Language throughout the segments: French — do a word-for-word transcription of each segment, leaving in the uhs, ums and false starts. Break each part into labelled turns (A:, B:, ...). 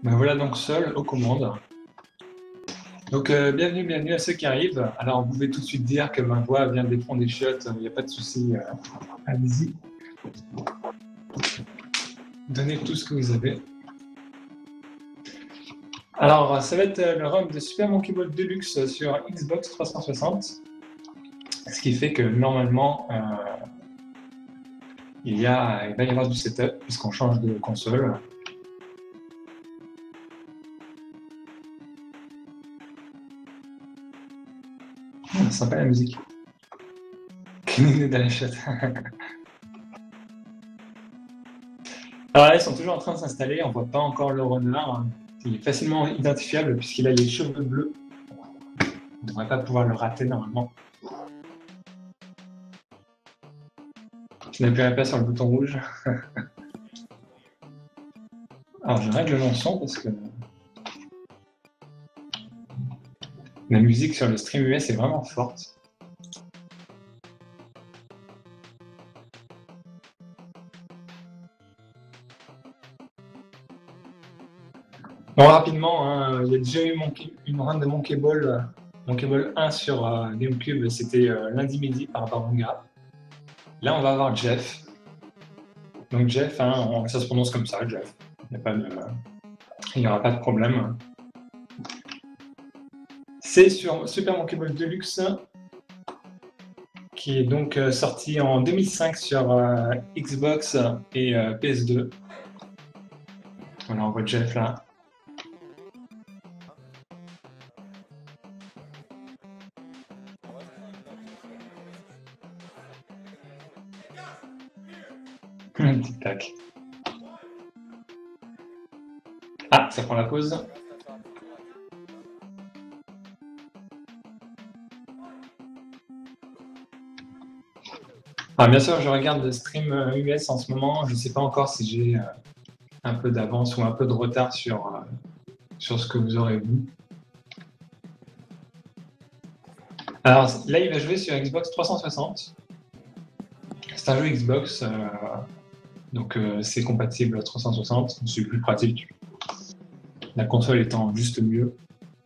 A: Me voilà donc seul aux commandes. Donc euh, bienvenue, bienvenue à ceux qui arrivent. Alors vous pouvez tout de suite dire que ma voix vient des fonds des chiottes, il n'y a pas de souci. Euh, Allez-y. Donnez tout ce que vous avez. Alors ça va être le run de Super Monkey Ball Deluxe sur Xbox trois cent soixante. Ce qui fait que normalement euh, il, y a, il va y avoir du setup puisqu'on change de console. Oh, sympa la musique. Cleaner dans la chatte. Alors là, ils sont toujours en train de s'installer. On voit pas encore le runner. Il est facilement identifiable puisqu'il a les cheveux bleus. On ne devrait pas pouvoir le rater normalement. Je n'appuierai pas sur le bouton rouge. Alors je règle mon son parce que la musique sur le stream U S est vraiment forte. Bon, rapidement, hein, il y a déjà eu Monkey, une run de Monkey Ball, Monkey Ball un sur euh, GameCube, c'était euh, lundi midi par rapport à Manga. Là, on va avoir Jeff. Donc Jeff, hein, on, ça se prononce comme ça, Jeff. Il n'y aura pas de problème. C'est sur Super Monkey Ball Deluxe, qui est donc euh, sorti en deux mille cinq sur euh, Xbox et euh, P S deux. Voilà, on voit Jeff là. Tic-tac. Ah, ça prend la pause. Ah, bien sûr, je regarde le stream U S en ce moment. Je ne sais pas encore si j'ai euh, un peu d'avance ou un peu de retard sur, euh, sur ce que vous aurez vu. Alors là, il va jouer sur Xbox trois cent soixante. C'est un jeu Xbox, euh, donc euh, c'est compatible à trois cent soixante. C'est plus pratique. La console étant juste mieux.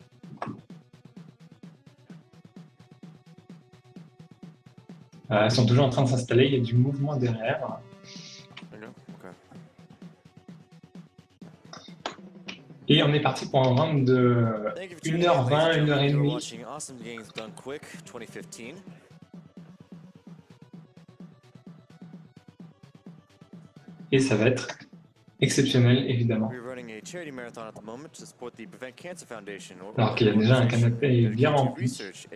A: Euh, ils sont toujours en train de s'installer, il y a du mouvement derrière. Et on est parti pour un round de une heure vingt, une heure trente. Et ça va être exceptionnel, évidemment. Alors qu'il y a déjà un canapé bien rempli.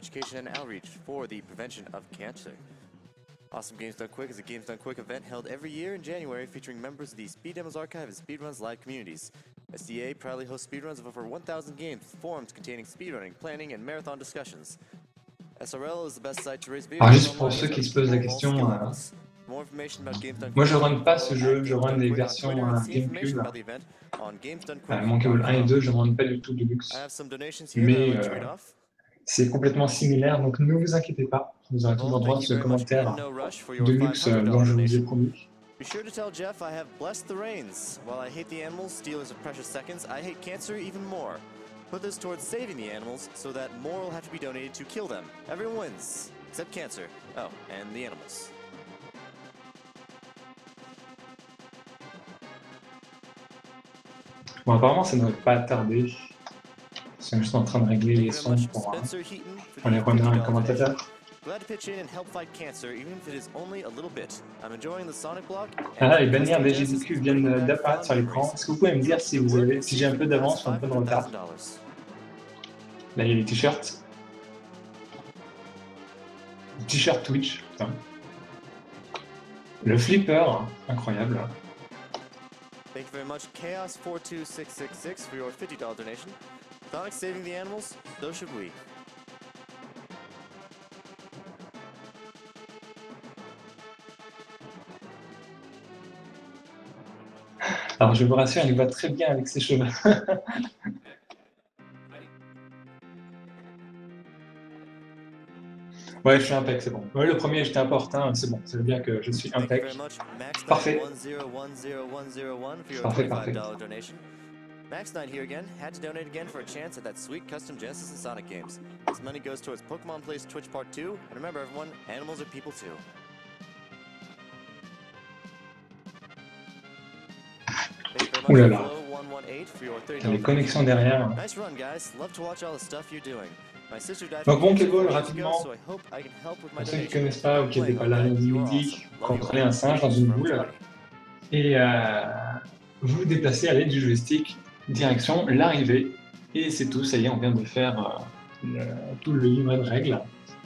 B: Awesome Games Done Quick is a Games Done Quick event held every year in January featuring members of the Speed Demos Archive and Speedruns live communities. S D A proudly hosts speedruns of over one thousand games with forums containing speedrunning, planning, and marathon discussions. S R L is the best site to raise videos.
A: Alors juste pour ceux qui se posent la question, euh, moi je run pas ce jeu, je run les versions euh, GameCube. Euh, Monkey Ball un et deux, je ne run pas du tout de luxe. Mais euh, c'est complètement similaire, donc ne vous inquiétez pas. Vous aurez toujours droit à ce commentaire de luxe euh, dont je vous ai promis.
B: Be sure to tell Jeff I have blessed the reins. While I hate the animals, stealers of precious seconds, I hate cancer even more. Put this towards saving the animals so that more will have to be donated to kill them. Everyone wins, except cancer. Oh, and the animals.
A: Bon, apparemment ça ne devrait pas tarder. Ils sont juste en train de régler les sons pour, euh, pour les runners et commentateurs. Ah, les bannières des G D Q viennent d'apparaître sur l'écran. Est-ce que vous pouvez me dire si vous avez, si j'ai un peu d'avance ou un peu de retard? Là, il y a les t-shirts. T-shirt Twitch, putain. Le flipper, incroyable.
B: Thank you very much, Chaos four two six six six, for your fifty dollar donation. Sonic saving the animals, so should we.
A: Alors je vous rassure, il va très bien avec ses cheveux. Ouais, je suis impec, c'est bon. Ouais, le premier, j'étais un peu en retard, c'est bon, ça veut dire que je suis impec. Parfait. Parfait, parfait.
B: Max Knight here again, had to donate again for a chance at that sweet custom Genesis and Sonic games. This money goes towards Pokemon Plays Twitch Part two, and remember everyone, animals are people too.
A: Ouh là là. Les connexions derrière.
B: Nice run, guys. Love to watch all the stuff you're doing.
A: Donc Monkey-Ball, rapidement, pour ceux qui ne connaissent pas ou qui n'étaient pas là lundi midi, contrôlez un singe dans une boule et euh, vous vous déplacez à l'aide du joystick direction l'arrivée. Et c'est tout, ça y est, on vient de faire euh, le, tout le livret de règles.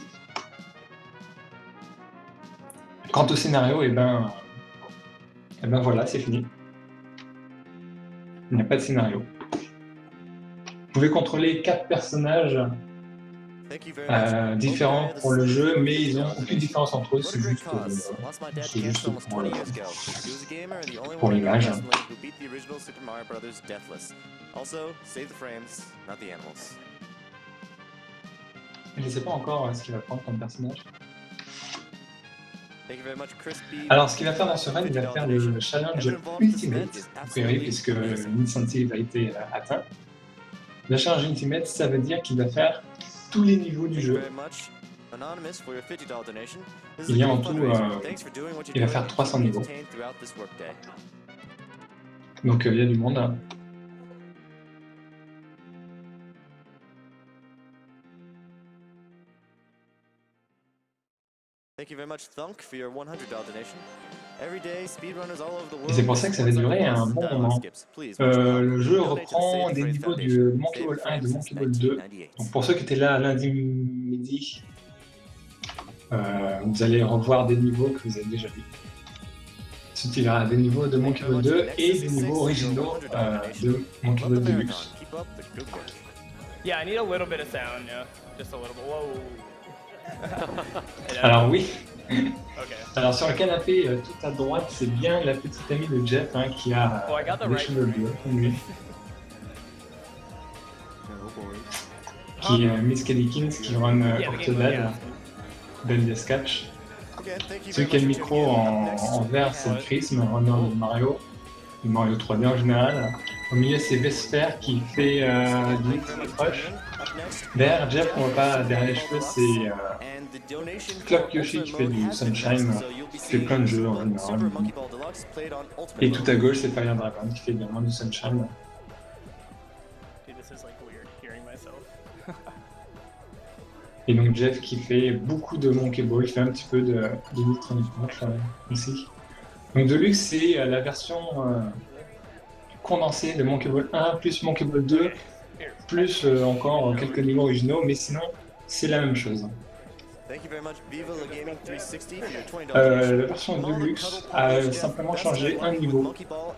A: Quant au scénario, et ben, et ben voilà, c'est fini. Il n'y a pas de scénario. Vous pouvez contrôler quatre personnages euh, différents pour le jeu, mais ils n'ont aucune différence entre eux, c'est juste, euh, c'est juste pour, euh, pour l'image. Je ne sais pas encore ce qu'il va prendre comme personnage. Alors, ce qu'il va faire dans ce run, il va faire le challenge Ultimate, a priori, puisque l'incentive a été atteint. Le challenge Ultimate, ça veut dire qu'il va faire tous les niveaux du jeu. Il y a en tout, euh, il va faire trois cents niveaux. Donc, euh, il y a du monde. Et c'est pour ça que ça va durer un bon moment. Euh, le jeu reprend des niveaux de Monkey Ball un et de Monkey Ball deux. Donc pour ceux qui étaient là lundi midi, euh, vous allez revoir des niveaux que vous avez déjà vus. Ensuite, il y aura des niveaux de Monkey Ball deux et des niveaux originaux euh, de Monkey Ball Deluxe.
C: Yeah, I need a little bit of sound, yeah. Just a little bit. Whoa.
A: Alors oui.
C: Okay.
A: Alors sur le canapé euh, tout à droite, c'est bien la petite amie de Jeff hein, qui a
C: oh,
A: des right cheveux bleus comme lui. Qui est euh, Miss Kellikins qui run euh,
C: yeah,
A: Octodad, Belle Sketch. Celui qui a le micro en, en vert, c'est Prism, runner de Mario, de Mario trois D en général. Au milieu, c'est Vesper qui fait euh, du Crush. Derrière Jeff, on voit pas derrière les cheveux, c'est euh, Clock Yoshi qui fait du Sunshine, qui fait plein de jeux en général. Et tout à gauche, c'est Fire Dragon qui fait également du Sunshine. Et donc Jeff qui fait beaucoup de Monkey Ball, qui fait un petit peu de, de Electronic Punch aussi. Donc Deluxe, c'est la version euh, condensée de Monkey Ball un plus Monkey Ball deux. Plus euh, encore quelques niveaux originaux, mais sinon c'est la même chose. Euh, la version Deluxe a simplement changé un niveau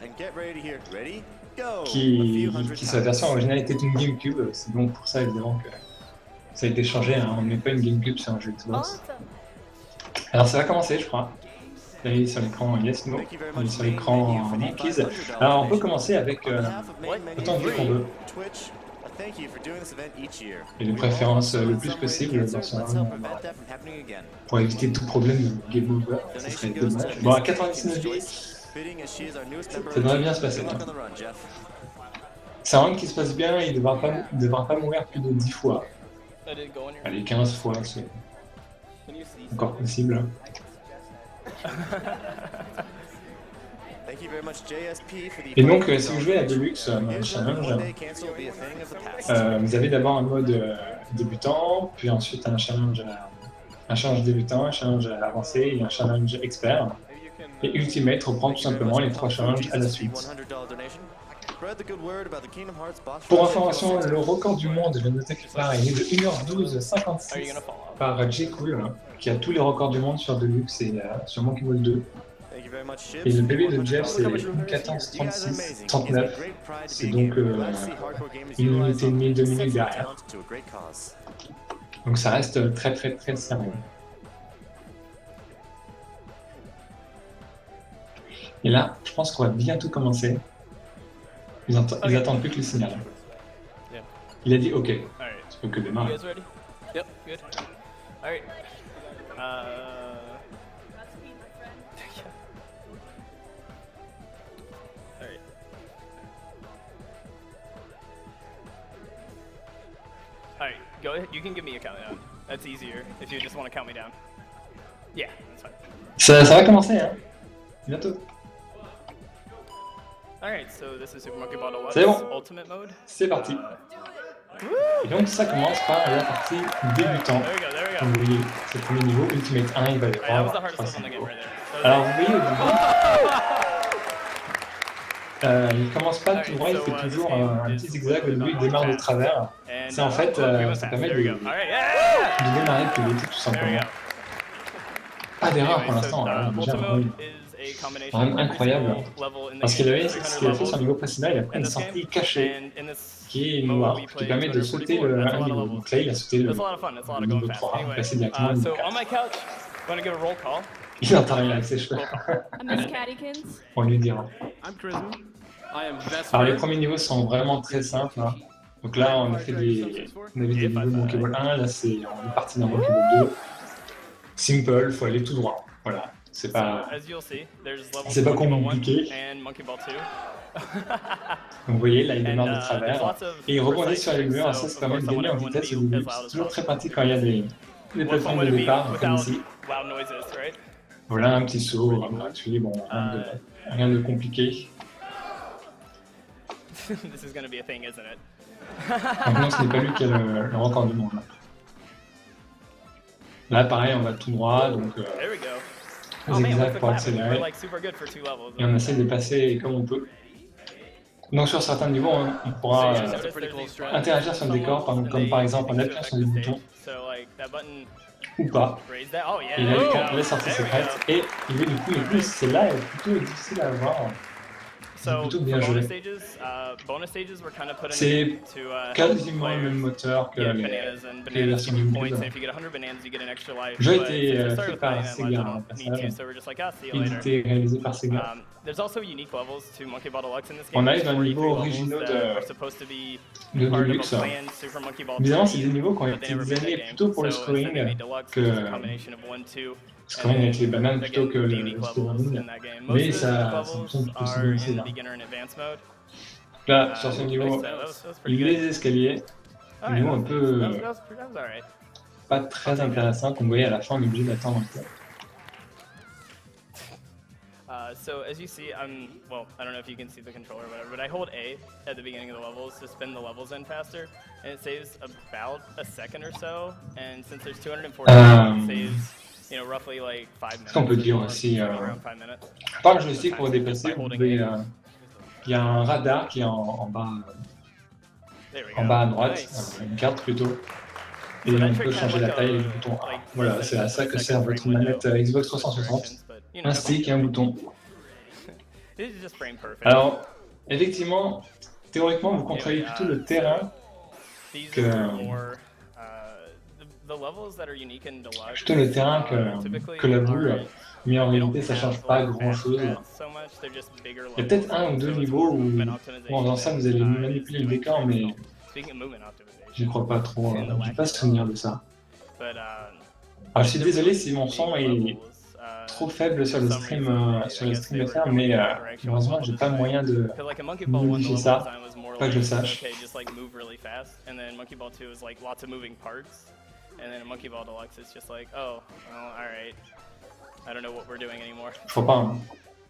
A: qui, qui sa version originale était une GameCube, c'est donc pour ça évidemment que ça a été changé, hein. On ne met pas une GameCube sur un jeu Xbox. Alors ça va commencer je crois. Là, il est sur l'écran Yes No, il est sur l'écran Monkeys. Alors on peut commencer avec euh, autant de vues qu'on veut. Et de préférence euh, le plus possible dans son run, pour éviter tout problème de game over, ça serait dommage. Bon, à quatre-vingt-dix-neuf vies, ça devrait bien se passer. Hein. C'est un run qui se passe bien, il ne devra pas, devra pas mourir plus de dix fois. Allez, quinze fois, c'est encore possible. Et donc, euh, si vous jouez à Deluxe euh, Challenge, euh, vous avez d'abord un mode euh, débutant, puis ensuite un challenge, un challenge débutant, un challenge avancé et un challenge expert. Et Ultimate reprend tout simplement les trois challenges à la suite. Pour information, le record du monde, je vais noter quelque part, est de une heure douze cinquante-six par J Cool, qui a tous les records du monde sur Deluxe et euh, sur Monkey Ball deux. Et le bébé de Jeff, c'est quatorze trente-six trente-neuf. C'est donc euh, une minute et demie, deux minutes derrière. Donc ça reste très très très sérieux. Et là, je pense qu'on va bientôt commencer. Ils, ils attendent plus que le signal. Il a dit OK. Tu peux que démarrer.
C: Alright, go ahead. You can give me a countdown. That's easier if you just want to count me down. Yeah, that's fine.
A: Ça, ça va commencer, hein. Bientôt.
C: Alright, so this is Super Monkey Ball Deluxe
A: bon.
C: Ultimate Mode.
A: C'est parti.
C: Uh,
A: Et donc ça commence par la partie débutant.
C: there we go, there we
A: Comme
C: go.
A: vous voyez, c'est le premier niveau, Ultimate un, il va y
C: Alright, that was the
A: avoir
C: hardest
A: trois
C: level in the game
A: niveaux.
C: right there. That was
A: Alors
C: it.
A: vous voyez au début, euh, il commence pas tout droit, il
C: Alright, so,
A: fait
C: uh,
A: toujours
C: this game
A: un, un
C: is
A: petit zigzag au début, il
C: really
A: démarre de
C: fast.
A: travers.
C: And,
A: C'est en
C: uh,
A: fait,
C: oh,
A: euh,
C: we went
A: ça
C: fast.
A: permet
C: There we
A: de,
C: go. Alright, yeah!
A: de démarrer plus vite tout
C: There we
A: simplement.
C: go.
A: Pas d'erreur
C: Anyway,
A: pour
C: so,
A: l'instant,
C: uh,
A: hein, déjà
C: Ultimate
A: un
C: Mode
A: run.
C: is a combination
A: Vraiment
C: of every
A: incroyable.
C: single level in the
A: Parce qu'il
C: game.
A: avait,
C: three
A: ce
C: hundred
A: qu'il a fait sur le
C: levels
A: niveau précédent, il a pris
C: in
A: une
C: this game.
A: sortie cachée
C: And in this
A: qui est
C: mode,
A: noire,
C: we
A: qui
C: play
A: permet de sauter
C: two
A: le
C: forty-four. That's a
A: un
C: lot of
A: niveau.
C: levels.
A: Donc là, il a sauté le
C: That's a lot of fun. That's a lot of
A: niveau
C: going fast.
A: trois,
C: Anyway,
A: passé directement au
C: uh,
A: niveau
C: so on
A: quatre.
C: my couch, I'm gonna give a roll call.
A: Il n'entend rien avec ses cheveux,
D: I'm Miss Cattykins.
A: on lui dira.
E: I'm Charisma. I am Vesper.
A: Alors les premiers niveaux sont vraiment très simples. Hein. Donc là, on a fait des, on avait des niveaux de Monkey Ball un, là c'est, on est parti dans Monkey Ball deux. Simple, il faut aller tout droit. Voilà, c'est pas,
C: So, as you'll see, there's levels
A: c'est pas
C: Monkey Ball one
A: compliqué.
C: and Monkey Ball two.
A: Donc vous voyez, là il
C: And,
A: démarre
C: uh,
A: de
C: there's
A: travers
C: lots of
A: et il rebondit
C: precise
A: sur les
C: tricks,
A: murs,
C: so
A: ça se
C: of
A: permet de
C: course I
A: gagner en
C: want everyone to
A: vitesse au
C: be
A: début.
C: as loud
A: C'est
C: as
A: toujours très
C: possible.
A: pratique quand il y a des, des
C: One
A: plateformes
C: fun
A: de
C: way to be
A: départ comme
C: without
A: ici.
C: loud noises, right?
A: Voilà un petit saut gratuit, bon, rien de, rien de compliqué.
C: This is gonna be a thing, isn't it?
A: Maintenant, ce n'est pas lui qui a le, le record du monde. Là. Là, pareil, on va tout droit, donc euh,
C: There we go. Oh man,
A: zigzag
C: what's the
A: pour
C: clap? We're
A: accélérer.
C: like super good for two levels.
A: Et on essaie de passer comme on peut. Donc sur certains niveaux, on, on pourra
C: So,
A: euh,
C: you notice there's these buttons
A: interagir sur le décor, par-
C: and
A: comme
C: they-
A: par exemple en
C: they
A: appuyant
C: affect
A: sur les
C: the
A: boutons
C: stage. So like that button
A: ou pas.
C: raise that. Oh yeah.
A: Et là,
C: there we
A: il
C: go.
A: prend les sorties
C: There we
A: secrètes
C: go.
A: et il veut du coup, mais plus celle-là est plutôt difficile à avoir.
C: So
A: plutôt
C: for
A: bien
C: bonus
A: joué.
C: stages, uh, bonus stages we're kind of putting
A: C'est
C: in to uh, help
A: quasiment le
C: players
A: même moteur que
C: get
A: les,
C: bananas and
A: les
C: bananas
A: versions
C: give you
A: GameCube.
C: points. And if you get one hundred bananas, you get an extra life.
A: Le jeu a
C: But
A: été
C: since I
A: euh,
C: started
A: fait par
C: playing that much,
A: Sega
C: I
A: en
C: don't need
A: passage,
C: to, so we're just like, ah, see you later.
A: édité et réalisé par Sega.
C: Um, there's also unique levels to Monkey Ball Deluxe in this
A: On
C: game.
A: arrive
C: There's
A: dans le niveau
C: forty-three
A: originaux
C: levels
A: de-
C: that are supposed to be
A: de
C: part of a
A: Deluxe.
C: planned Super Monkey Ball
A: Évidemment, c'est
C: three,
A: des niveaux qui ont
C: but they
A: été
C: never made that
A: designés
C: game.
A: plutôt pour le
C: So instead
A: scoring
C: they made Deluxe,
A: que
C: it's a combination of one, two,
A: scoring avec les bananes
C: again,
A: plutôt que
C: the
A: le
C: unique levels
A: speedrunning.
C: in that game.
A: Mais
C: Most of
A: ça,
C: the
A: ça me
C: levels
A: semble possible
C: are
A: aussi
C: in
A: là.
C: beginner and advanced mode.
A: Là,
C: Uh,
A: sur ce
C: so
A: niveau,
C: that was, that was pretty
A: il
C: good.
A: les escaliers,
C: Alright,
A: niveau un
C: that was-
A: peu
C: that was- that was pretty- that was alright.
A: pas très intéressant, comme vous voyez à la fin, on est obligé d'attendre un peu.
C: Uh, so as you see, I'm, well, I don't know if you can see the controller or whatever, but I hold A at the beginning of the levels to spin the levels in faster, and it saves about a second or so, and since there's two hundred forty,
A: Um,
C: it saves, you know, roughly like five minutes.
A: qu'on peut
C: or
A: dire
C: more,
A: aussi,
C: something
A: euh,
C: around five minutes.
A: Par le joystick pour
C: Just by
A: déplacer, vous
C: holding
A: pouvez,
C: A.
A: euh, il y a un radar qui est en, en bas,
C: There we
A: en
C: go.
A: bas à droite,
C: Nice.
A: euh, une carte plutôt. Et
C: So that
A: on
C: trick
A: peut
C: had
A: changer
C: like
A: la taille
C: a-
A: du bouton A.
C: like
A: Voilà,
C: less
A: c'est
C: than
A: à ça
C: a
A: que
C: second
A: sert votre
C: frame window
A: manette euh, Xbox trois cent
C: both
A: soixante.
C: directions, but, you know,
A: Un stick et un bouton.
C: This is just frame perfect.
A: Alors, effectivement, théoriquement, vous contrôlez plutôt le terrain,
C: These
A: que-
C: are more, uh, the, the levels that are unique in Deluxe,
A: plutôt le terrain que,
C: uh, typically
A: que la boule,
C: aren't-
A: mais en
C: they don't
A: réalité, ça
C: have,
A: change pas
C: like,
A: grand chose.
C: fast paths so much, they're just bigger
A: Il y a peut-être
C: levels,
A: un ou deux
C: so it's
A: niveaux
C: more
A: où,
C: movement
A: où en faisant ça, vous allez
C: optimization, uh,
A: manipuler
C: is
A: le
C: doing
A: décor,
C: pretty
A: mais
C: well. Speaking of movement optimization,
A: j'y crois pas trop,
C: in the
A: euh, j'ai pas
C: wacky
A: souvenir
C: level.
A: de ça.
C: but, uh,
A: Alors, je suis
C: there's
A: désolé
C: really
A: si mon son
C: unique
A: est
C: levels, uh,
A: trop faible sur
C: for
A: le
C: some
A: stream,
C: reason,
A: euh,
C: I-
A: sur
C: I
A: le
C: guess
A: stream
C: they
A: F
C: were
A: R,
C: going
A: mais
C: in
A: euh,
C: that direction
A: malheureusement,
C: with
A: j'ai
C: the
A: pas
C: design.
A: moyen de
C: Because like in Monkey Ball one, the
A: modifier
C: level
A: ça.
C: design was more
A: Pas que je
C: like,
A: sache.
C: okay, just like move really fast, and then Monkey Ball two is like lots of moving parts, and then in Monkey Ball Deluxe it's just like, oh, well, all right, I don't know what we're doing anymore.
A: Faut pas. Hein.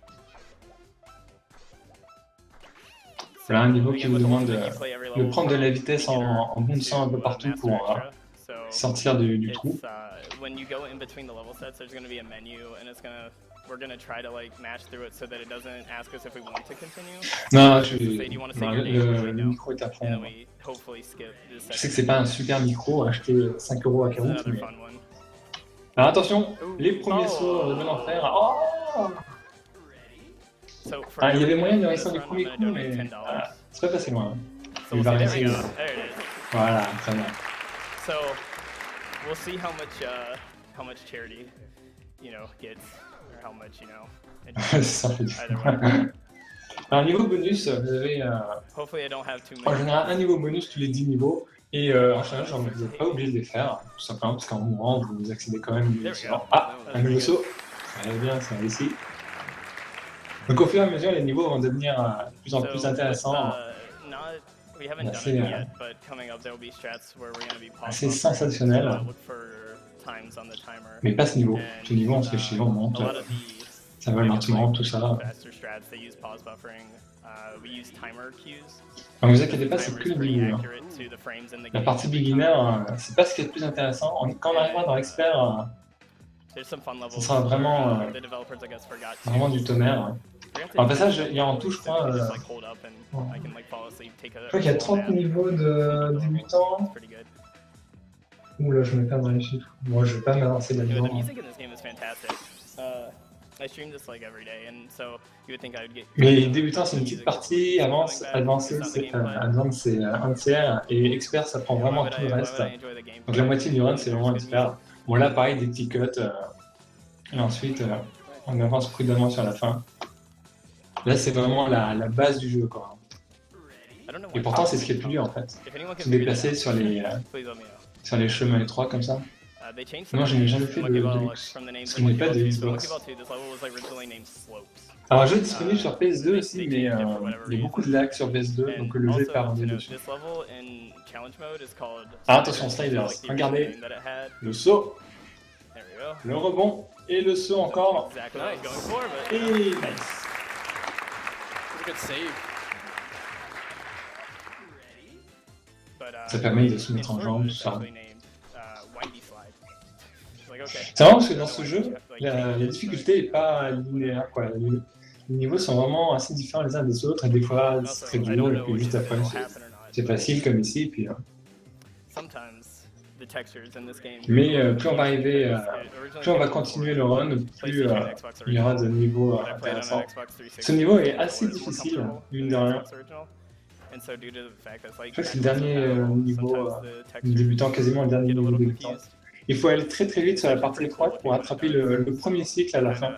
A: Voilà un niveau qui vous demande de, de prendre de la vitesse en, en bondissant un peu partout pour euh, sortir du, du trou.
C: It's, uh, when you go in between the level sets, there's going to be a menu, and it's going to, we're going to try to like match through it so that it doesn't ask us if we want to continue.
A: Non,
C: So
A: je,
C: just say, do you want to
A: non,
C: save
A: le,
C: your name?
A: le,
C: We
A: le
C: know.
A: micro est à
C: And
A: fond.
C: then we hopefully skip this
A: Je sais que c'est pas un super micro, acheté cinq euros à
C: It's
A: Carouf,
C: another
A: mais...
C: fun one.
A: Alors attention, les premiers
C: Oh.
A: sauts de l'enfer. Oh
C: So for
A: Ah, il y avait
C: every
A: moyen de
C: game
A: réussir
C: this
A: du
C: run,
A: premier
C: I'm
A: coup,
C: gonna donate
A: mais
C: ten dollars.
A: voilà, c'est pas passé loin.
C: So
A: Il
C: we'll
A: va
C: see, there we
A: réussir.
C: go. There it is.
A: Voilà, très bien.
C: So we'll see how much uh, how much charity, you know, gets, or how much, you know. it-
A: C'est ça, fait du-
C: Either way.
A: Alors niveau bonus, vous avez euh,
C: Hopefully I don't have too
A: en
C: many.
A: général un niveau bonus tous les dix niveaux. Et euh, en général, genre, vous n'êtes pas obligé de les faire, tout simplement parce qu'en mourant, vous accédez quand même
C: There we go.
A: Ah, un nouveau saut. Ça va bien, ça va ici. Donc au fur et à mesure, les niveaux vont devenir euh, de plus en plus
C: So,
A: intéressants.
C: uh, not, we haven't done
A: assez,
C: it
A: euh,
C: yet, but coming up there will be strats where we're going to be
A: assez
C: pause buffering,
A: sensationnel.
C: uh, look for times on the timer.
A: Mais pas ce niveau.
C: And,
A: Ce niveau, on se fait
C: uh,
A: chier, on monte.
C: a lot of the,
A: Ça va
C: I guess,
A: lentement,
C: like,
A: tout ça.
C: faster strats, they use pause buffering. Uh, we use timer cues.
A: Ne vous
C: The
A: inquiétez pas, c'est
C: timer
A: que
C: is
A: le
C: pretty
A: début. Hein.
C: accurate to the frames in the
A: La
C: game
A: partie
C: every
A: beginner,
C: time.
A: euh, c'est pas ce qui est le plus intéressant. On- Quand on arrivera dans expert, euh,
C: There's some fun levels
A: ce sera vraiment,
C: where, uh,
A: euh,
C: the developers, I guess, forgot to-
A: vraiment du tonnerre. Hein.
C: forgot to
A: En passage,
C: do
A: il y a en tout, je
C: so
A: crois,
C: we can just,
A: euh,
C: like, hold up and
A: ouais.
C: I can, like, fall asleep, take a-
A: Je crois qu'il y a
C: a
A: trente
C: nap.
A: niveaux de débutants.
C: It's pretty good.
A: Ouh là, je me perds dans les chiffres. Moi, je vais pas m'avancer
C: You know,
A: là-dedans.
C: the
A: Hein.
C: music in this game is fantastic. Uh, I stream this like every day, and so you would think I would get.
A: Mais débutant, c'est une petite partie. Avance, avancé, c'est euh, Advance, c'est euh, un tiers. Et expert, ça prend vraiment tout le reste. Donc la moitié du run, c'est vraiment expert. Bon, là, pareil, des petits cuts. Euh, et ensuite, euh, on avance prudemment sur la fin. Là, c'est vraiment la, la base du jeu, quoi. Et pourtant, c'est ce qui est le plus dur, en fait. Se déplacer sur les, euh, sur les chemins étroits comme ça. Non, je n'ai jamais fait de, de luxe. Parce que je n'ai pas de Xbox. Alors, un jeu disponible sur P S deux aussi, mais euh, il y a beaucoup de lag sur P S deux, donc le jeu est pas rendu dessus. Ah, attention, sliders. Regardez, le saut, le rebond, et le saut encore. Et nice.
E: Good save.
A: Ça permet de se mettre en jambe, tout ça. C'est marrant parce que dans ce jeu, la, la difficulté n'est pas linéaire, quoi. Les, les niveaux sont vraiment assez différents les uns des autres, et des fois c'est très dur, et puis juste après c'est facile comme ici. Puis, euh. Mais euh, plus on va arriver, euh, plus on va continuer le run, plus euh, il y aura de niveaux euh, intéressants. Ce niveau est assez difficile, mine de rien. Je crois que c'est le dernier euh, niveau euh, débutant, quasiment le dernier niveau débutant. Il faut aller très très vite sur la partie étroite pour attraper le, le premier cycle à la fin.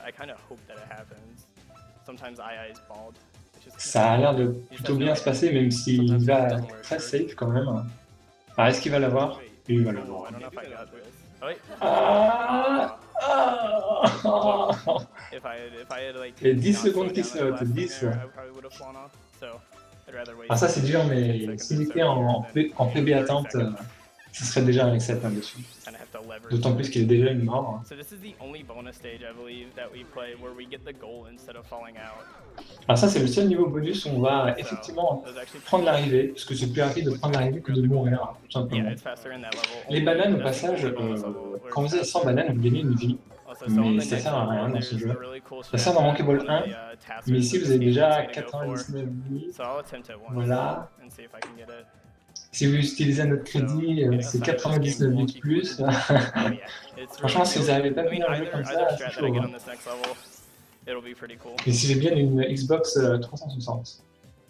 A: Ça a l'air de plutôt bien se passer, même s'il va être très safe quand même. Ah, est-ce qu'il va l'avoir? Oui, il va l'avoir. Ah, ah, Les dix secondes qui sautent, dix. Ah, ça c'est dur, mais s'il était en, en P B attente, euh, ce serait déjà un reset là-dessus. D'autant plus qu'il est déjà une mort. Ah, ça c'est le seul niveau bonus où on va effectivement prendre l'arrivée, parce que c'est plus rapide de prendre l'arrivée que de mourir, tout simplement. Les bananes, au passage, euh, quand vous avez cent bananes, vous gagnez une vie. Mais ça sert à rien dans ce jeu. Ça sert dans Monkey Ball un, mais ici vous avez déjà quatre-vingt-dix-neuf vies. Voilà. Si vous utilisez un autre crédit, c'est quatre-vingt-dix-neuf vies de plus. Franchement, si vous n'arrivez pas à finir le jeu comme ça, c'est chaud. Hein. Et si j'ai bien une Xbox euh, trois cent soixante.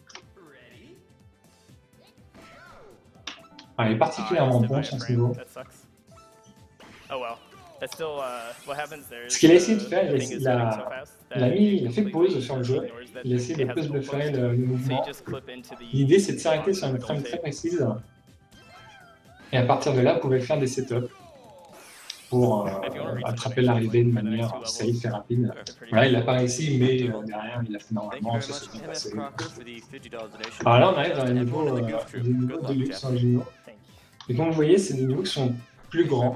A: Ah, il est particulièrement bon sur ce niveau. Ce qu'il a essayé de faire, il a, il a, mis, il a fait pause sur le jeu, il a essayé de pause buffer le, le mouvement. L'idée c'est de s'arrêter sur une frame très précise, et à partir de là, vous pouvez faire des setups pour euh, attraper l'arrivée de manière safe et rapide. Voilà, il n'a pas réussi, mais euh, derrière, il a fait normalement, ça s'est bien passé. Alors là, on arrive dans les niveaux, euh, des niveaux de luxe originaux. Et comme vous voyez, c'est des niveaux qui sont plus grand.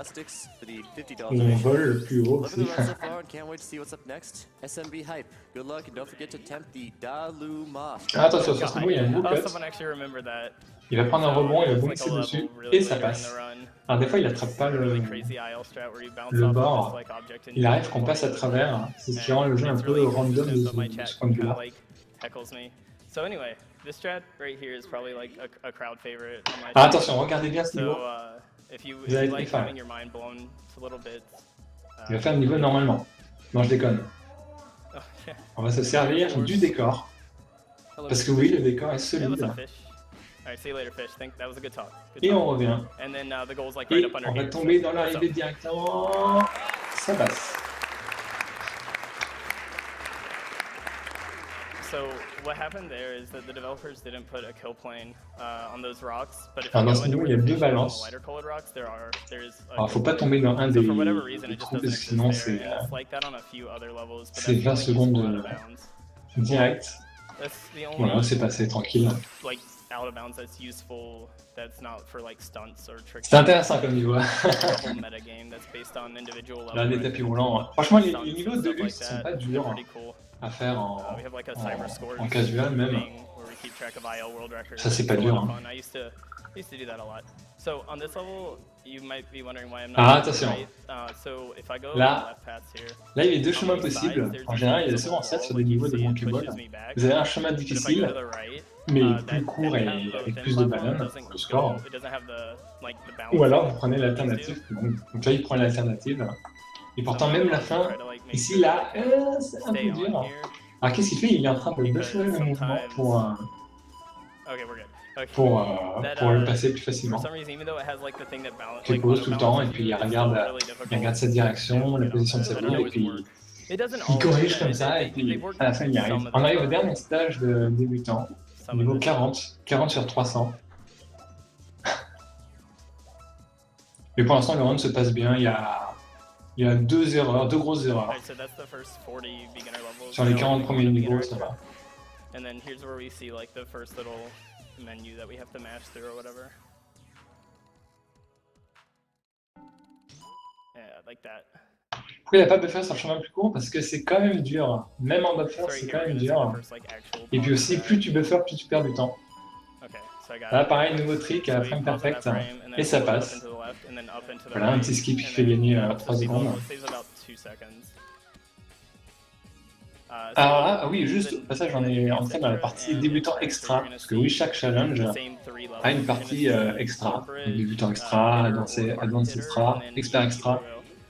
A: On vole le plus haut aussi. Ah, attention, sur ce niveau, il y a un beau cut. Il va prendre un rebond, il va bonusser dessus, et ça passe. Alors des fois, il n'attrape pas le, le bord. Il arrive qu'on passe à travers. C'est ce qui rend le jeu un peu random de ce, de ce point de vue-là. Ah, attention, regardez bien ce niveau. Vous allez être enfin. Il va faire le niveau normalement. Non, je déconne. On va se servir du décor. Parce que oui, le décor est solide. Et on revient. Et on va tomber dans l'arrivée directement. Ça passe.
C: So what happened there is that the developers didn't put a kill plane uh, on those rocks, but if
A: Alors,
C: you
A: dans
C: go
A: ce
C: into
A: niveau,
C: where
A: il y a
C: the
A: deux
C: fish are, the
A: balances.
C: lighter colored rocks, there are there's a
A: Alors, faut
C: kill
A: pas
C: plane.
A: tomber dans un
C: So
A: des,
C: for whatever reason,
A: des
C: it just
A: trous,
C: doesn't
A: parce que sinon
C: exist there,
A: c'est
C: and
A: euh,
C: it's like that on a few other levels, but
A: c'est
C: that's
A: vingt
C: really
A: secondes
C: useful out
A: de
C: of bounds.
A: direct.
C: That's the only.
A: Voilà, c'est passé tranquille.
C: Like out of bounds that's useful. That's not for like stunts or tricks.
A: C'est intéressant comme niveau.
C: The whole meta game that's based on individual level.
A: Là, des tapis roulants. Franchement, les, les niveaux de luxe sont pas durs à faire en, en, en casual même. Ça, c'est pas dur. Hein.
C: Used to do that a lot. So on this level, you might be wondering why I'm not.
A: Ah, attention.
C: Right. Uh, so if I go
A: Là,
C: left paths here,
A: là, il y a deux chemins possibles. En général, il y a souvent ça sur des niveaux de Monkey Ball. Vous avez un chemin difficile, mais plus court et avec plus de bananes pour le score. Ou alors, vous prenez l'alternative. Donc là, il prend l'alternative. Et pourtant, même la fin, ici, là, euh, c'est un peu dur. Alors, qu'est-ce qu'il fait? Il est en train de boucher le mouvement pour... Euh, pour, euh, pour le passer plus facilement. Il pose tout le temps et puis il regarde, il regarde sa direction, la position de sa boule et puis il corrige comme ça et puis à la fin il y arrive. On arrive au dernier stage de débutant, niveau quarante, quarante sur trois cents. Et pour l'instant le round se passe bien, il y a, il y a deux erreurs, deux grosses erreurs. Sur les quarante premiers niveaux ça va. Menu that we have to mash through or whatever. Yeah, like that. Pourquoi il n'y a pas buffer sur le chemin plus court? Parce que c'est quand même dur. Même en buffer, c'est quand même dur. Et puis aussi, plus tu buffer, plus tu perds du temps. Là, pareil, nouveau trick à frame perfect. Et ça passe. Voilà, un petit skip qui fait gagner euh, trois secondes. Alors là, ah oui, juste au passage, j'en ai entré dans la partie débutant extra, parce que oui, chaque challenge a une partie euh, extra, débutant extra, advanced extra, expert extra.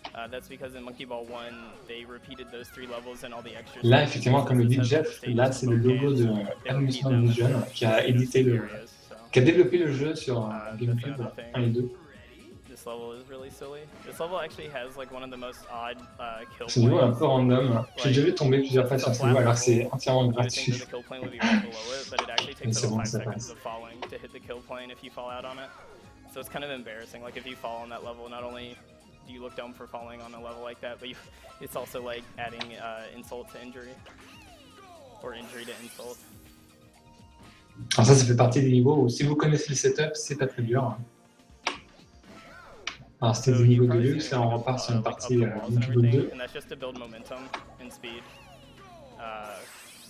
A: Là, effectivement, comme le dit Jeff, là c'est le logo de Amusement Vision qui a édité le, qui a développé le jeu sur euh, GameCube un et deux. Ce niveau est un peu random. J'ai déjà vu tomber plusieurs fois sur ce niveau alors que c'est entièrement gratuit. Mais c'est bon, ça passe.
C: So it's kind of embarrassing. Like if you fall on that level, not only do you look dumb for falling on a level like that, but you, it's also like adding uh, insult to injury, or injury to insult.
A: Alors ça, ça fait partie des niveaux où si vous connaissez le setup, c'est pas très dur. Alors c'était des niveaux de luxe, là on repart sur une partie euh, niveau deux.
C: And that's just to build momentum and speed. Uh,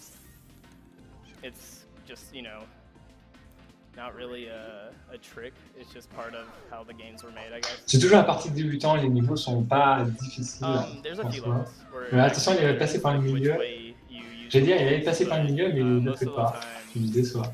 C: it's just, you know, not really a, a trick, it's just part of how the games were made, I guess.
A: C'est toujours la partie débutant, les niveaux sont pas difficiles.
C: Um, there's a few levels where
A: mais attention, il avait passé par le milieu. J'ai dit, il avait passé par le milieu, mais il ne le fait pas. Il me déçoit.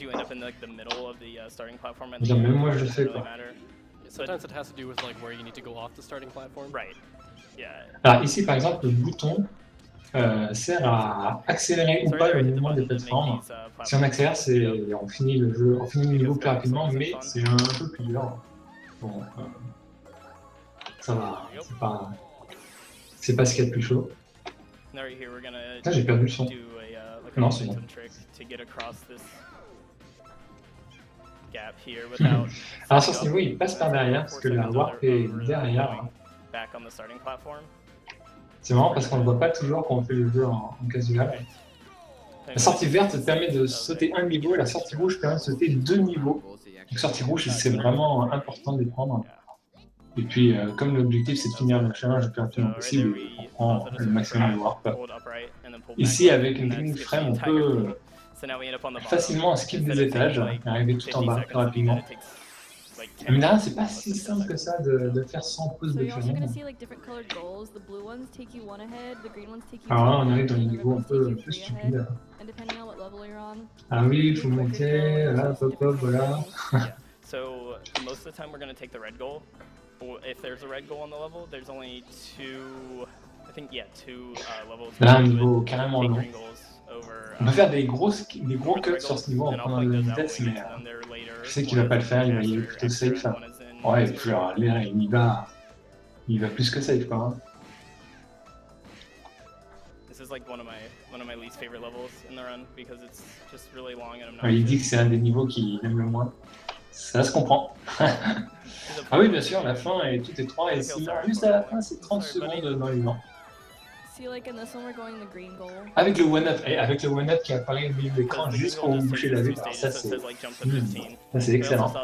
A: Genre, même moi je le fais quoi.
E: Sometimes it has to do with like where you need to go off the starting platform.
C: Right. Yeah.
A: Alors ici par exemple le bouton euh, sert à accélérer ou pas le mouvement des plateformes. Si on accélère, c'est on finit le jeu, on finit le niveau plus rapidement, mais c'est un peu plus dur. Bon, euh, ça va, c'est pas, c'est pas ce qu'il y a de plus chaud. Là j'ai perdu le son. Non c'est bon. Alors sur ce niveau, il passe par derrière parce que la warp est derrière. C'est marrant parce qu'on ne voit pas toujours quand on fait le jeu en, en casual. La sortie verte permet de sauter un niveau et la sortie rouge permet de sauter deux niveaux. Donc sortie rouge, c'est vraiment important de les prendre. Et puis euh, comme l'objectif c'est de finir le challenge le plus rapidement possible, on prend le maximum de warp. Ici avec une green frame, on peut facilement skip des étages et arriver tout en bas plus rapidement. Mais là, c'est pas si simple que ça de, de faire sans pause de challenge. Alors là, on arrive dans les niveaux un peu, un peu stupides. Ah oui, il faut monter, là, hop hop, voilà.
C: So most of the time we're going to take the red goal. If there's a red goal on the level, there's only two, I think, yeah, two uh, levels.
A: Là, un niveau carrément long. On peut faire des gros, des gros cuts sur ce niveau en prenant de la vitesse, mais euh, je sais qu'il va pas le faire, il va y aller plutôt safe. Ouais, et puis alors, là, il y va, il va plus que safe, quoi. Hein. Ouais, il dit que c'est un des niveaux qu'il aime le moins. Ça se comprend. Ah oui, bien sûr, la fin est tout étroit et juste à la fin, c'est trente secondes dans les vents.
D: See, like in this one, we're going the green goal.
A: Avec le one-up, et avec le one-up qui apparaît au milieu de l'écran juste pour vous boucher la vue, alors ça c'est mmh, ça c'est excellent.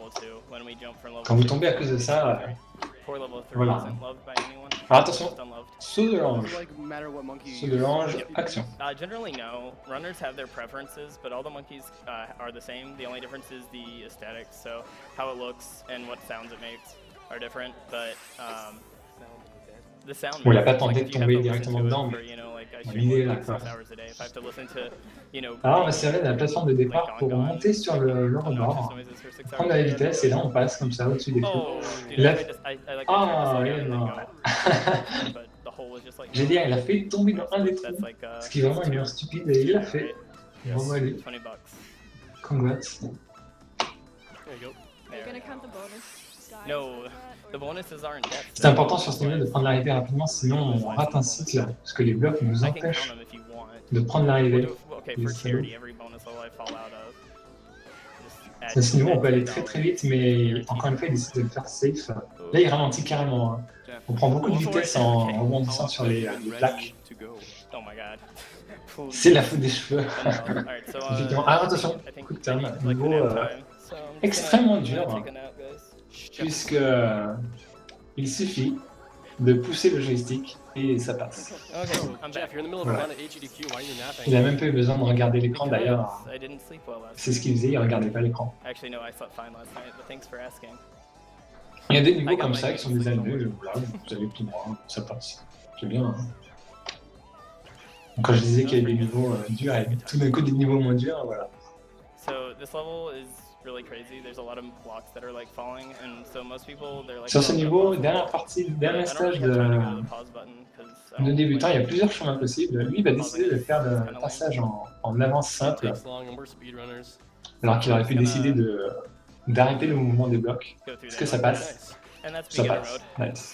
A: Quand vous tombez à cause de ça, euh, voilà. Alors attention, saut de l'ange. Saut de l'ange, action.
C: Uh, generally no. Runners have their preferences, but all the monkeys uh, are the same. The only difference is the aesthetics, so how it looks and what sounds it makes are different, but um, the sound
A: Bon, il a pas
C: like,
A: tenté de
C: if you
A: tomber
C: have to
A: directement
C: listen to
A: dedans,
C: it
A: mais
C: for, you know, like, I
A: bon,
C: stream
A: l'idée est
C: like
A: là,
C: six
A: quoi.
C: hours a day. If I have to listen to, you know,
A: Alors on va se servir de la plateforme de départ
C: like,
A: pour
C: gone,
A: monter sur le, le rebord, prendre la vitesse et là on passe comme ça au-dessus des feux.
C: Oh, dude,
A: Il a
C: I
A: fait...
C: just, I, I like
A: Ah,
C: tried to
A: oui,
C: slow down and
A: non.
C: then go. But the hole was just like,
A: J'ai dit, il a fait tomber dans un des trous,
C: that's like, uh,
A: ce qui est vraiment une erreur stupide et il l'a fait. Bravo à lui.
C: twenty bucks.
A: Congrats.
E: There you go.
D: Are you gonna count the bonus? guys
C: No,
D: for that,
C: the
D: or-
C: bonuses aren't depth.
A: C'est important sur ce niveau de prendre l'arrivée rapidement, sinon on rate un cycle, parce que les blocs nous
C: I can count
A: empêchent
C: them if you want.
A: de prendre l'arrivée.
C: Okay,
A: Les
C: for
A: salauds.
C: charity, every bonus level I fall out of. Just add
A: À ce niveau, on peut aller
C: ten
A: très
C: dollars.
A: très vite, mais encore une fois, il décide de le faire safe. Là, il ralentit carrément. Hein. On prend beaucoup de vitesse en rebondissant sur les, les plaques.
C: Oh my god.
A: C'est la faute des cheveux.
C: Alright, so, uh,
A: Effectivement. Ah, attention,
C: I think
A: coup de
C: I
A: turn,
C: need, like,
A: niveau
C: the nap
A: euh,
C: time, so I'm just
A: extrêmement
C: gonna-
A: dur,
C: I'm gonna
A: hein.
C: take a nap, guys.
A: puisque euh, il suffit de pousser le joystick et ça passe.
C: Okay, I'm
E: Jeff,
C: back.
E: you're in the middle of a
A: Voilà.
E: run at H E D Q. Why are you napping?
A: Il a même pas eu besoin de regarder l'écran d'ailleurs.
C: I didn't sleep well last
A: C'est ce qu'il faisait, il regardait pas l'écran.
C: Actually, no, I slept fine last night, but thanks for asking.
A: Il y a des niveaux comme ça qui sont des animés, voilà, vous avez tout droit, ça passe. C'est bien. Hein. Donc, quand je disais qu'il y avait des niveaux euh, durs et tout d'un coup des niveaux moins durs, voilà.
C: So this level is really crazy. There's a lot of blocks that are like falling, and so most people they're like.
A: Sur ce
C: oh,
A: niveau,
C: no,
A: dernière partie,
C: I
A: dernier
C: don't
A: stage
C: really have time to go to
A: de,
C: the pause button 'cause I
A: de
C: don't
A: débutant, il y a
C: like-
A: plusieurs chemins possibles. Lui, il va décider de faire le passage en, en avance simple,
E: Takes long, and we're speedrunners.
A: alors qu'il aurait pu décider de d'arrêter le mouvement des blocs.
C: go through
A: Est-ce que
C: that.
A: ça passe?
C: And that's
A: Ça
C: beginner
A: passe.
C: mode.
A: Nice.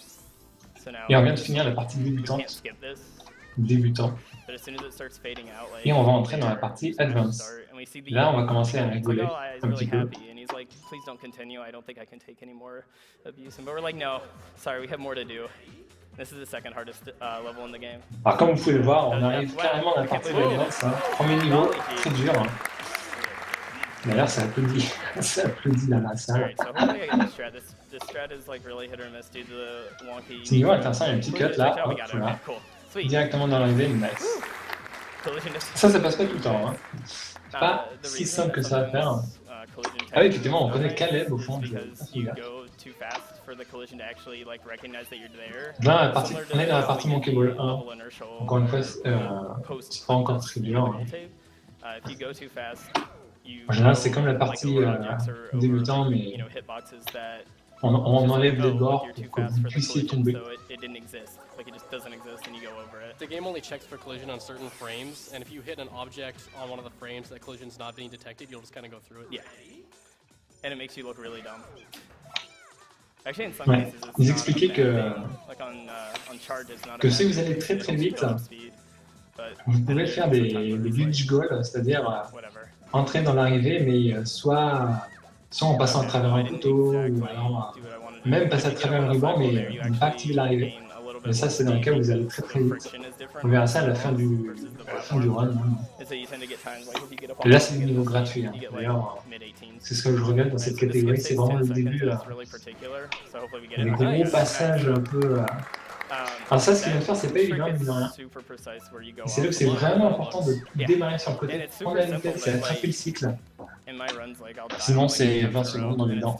C: So now
A: Et on vient de finir la partie
C: you can't
A: débutante,
C: skip this,
A: débutant.
C: but as soon as it starts fading out, like.
A: Et on va entrer dans la partie advance.
C: start, and we see the-
A: Là, on va commencer à
C: It's like,
A: rigoler
C: oh, he's
A: un
C: really
A: petit peu.
C: happy, and he's like, please don't continue. I don't think I can take any more abuse. And but we're like, no, sorry, we have more to do. This is the second hardest uh, level in the game.
A: Alors comme vous pouvez le voir, on arrive carrément à la partie d'advance. Hein. Premier niveau, très dur. Hein. D'ailleurs, ça applaudit, ça applaudit dans la salle.
C: Alright, so hopefully I get this strat. This, this strat is like really hit or miss due to the wonky.
A: Ce niveau est intéressant, il y a un petit cut là,
C: Oh, we
A: hop,
C: got it.
A: voilà.
C: Okay, cool. Sweet.
A: Directement dans l'arrivée, nice.
C: Collision is-
A: Ça, ça passe pas tout le temps. Hein.
C: Uh,
A: pas
C: the
A: si
C: reason
A: simple que ça à faire.
C: sometimes, uh, collision
A: Ah oui,
C: tends
A: effectivement,
C: to
A: on
C: be
A: connaît
C: so
A: Caleb au
C: nice
A: fond,
C: is
A: je-
C: because
A: je
C: you
A: regarde.
C: go too fast for the collision to actually like recognize that you're there.
A: Là, la partie,
C: Similar to
A: on est dans la
C: how
A: partie
C: we
A: Monkey
C: get
A: Ball
C: the
A: un.
C: level inertial,
A: Encore une fois,
C: uh,
A: c'est euh,
C: post-
A: c'est pas encore très dur. Hein.
C: roll tape. Uh, if you go too fast, you
A: En général, c'est
C: go,
A: comme la
C: like,
A: partie
C: over
A: euh,
C: objects or over,
A: débutant,
C: you
A: mais
C: know, hitboxes that
A: on, on enlève
C: oh,
A: les
C: look,
A: bords
C: you're too
A: pour que
C: fast
A: vous
C: for the
A: puissiez
C: collision,
A: tomber.
C: so it, it didn't exist. Like it just doesn't exist, and you go over it.
E: The game only checks for collision on certain frames, and if you hit an object on one of the frames that collision's not being detected, you'll just kind of go through it.
C: Yeah, and it makes you look really dumb. Actually, in some
A: Ouais.
C: cases, it's
A: Ils
C: not a
A: expliquaient
C: bad
A: que-
C: thing. Like on, uh, on charge, it's not a
A: que
C: bad
A: si vous
C: thing.
A: allez très, très
C: It's
A: vite,
C: still speed, but
A: Vous pouvez faire des, des
C: sometimes it's
A: glitch
C: like,
A: goals, c'est-à-dire euh,
C: whatever.
A: entrer dans l'arrivée, mais euh, soit, soit en passant à travers un couteau, ou alors euh, même passer à travers le ruban, mais euh, ne pas activer l'arrivée. Mais ça, c'est dans le cas où vous allez très très vite. On verra ça à la fin du, à la fin du run. Hein. Et là, c'est le niveau gratuit. Hein. D'ailleurs, euh, c'est ce que je regarde dans cette catégorie, c'est vraiment le début. Euh, les gros passages un peu. Euh... Alors ça, ce qu'il vient de faire, c'est pas évident, mine de rien. Et c'est là où c'est vraiment important de démarrer sur le côté, prendre la vitesse et attraper le cycle. Sinon, c'est vingt secondes dans les dents.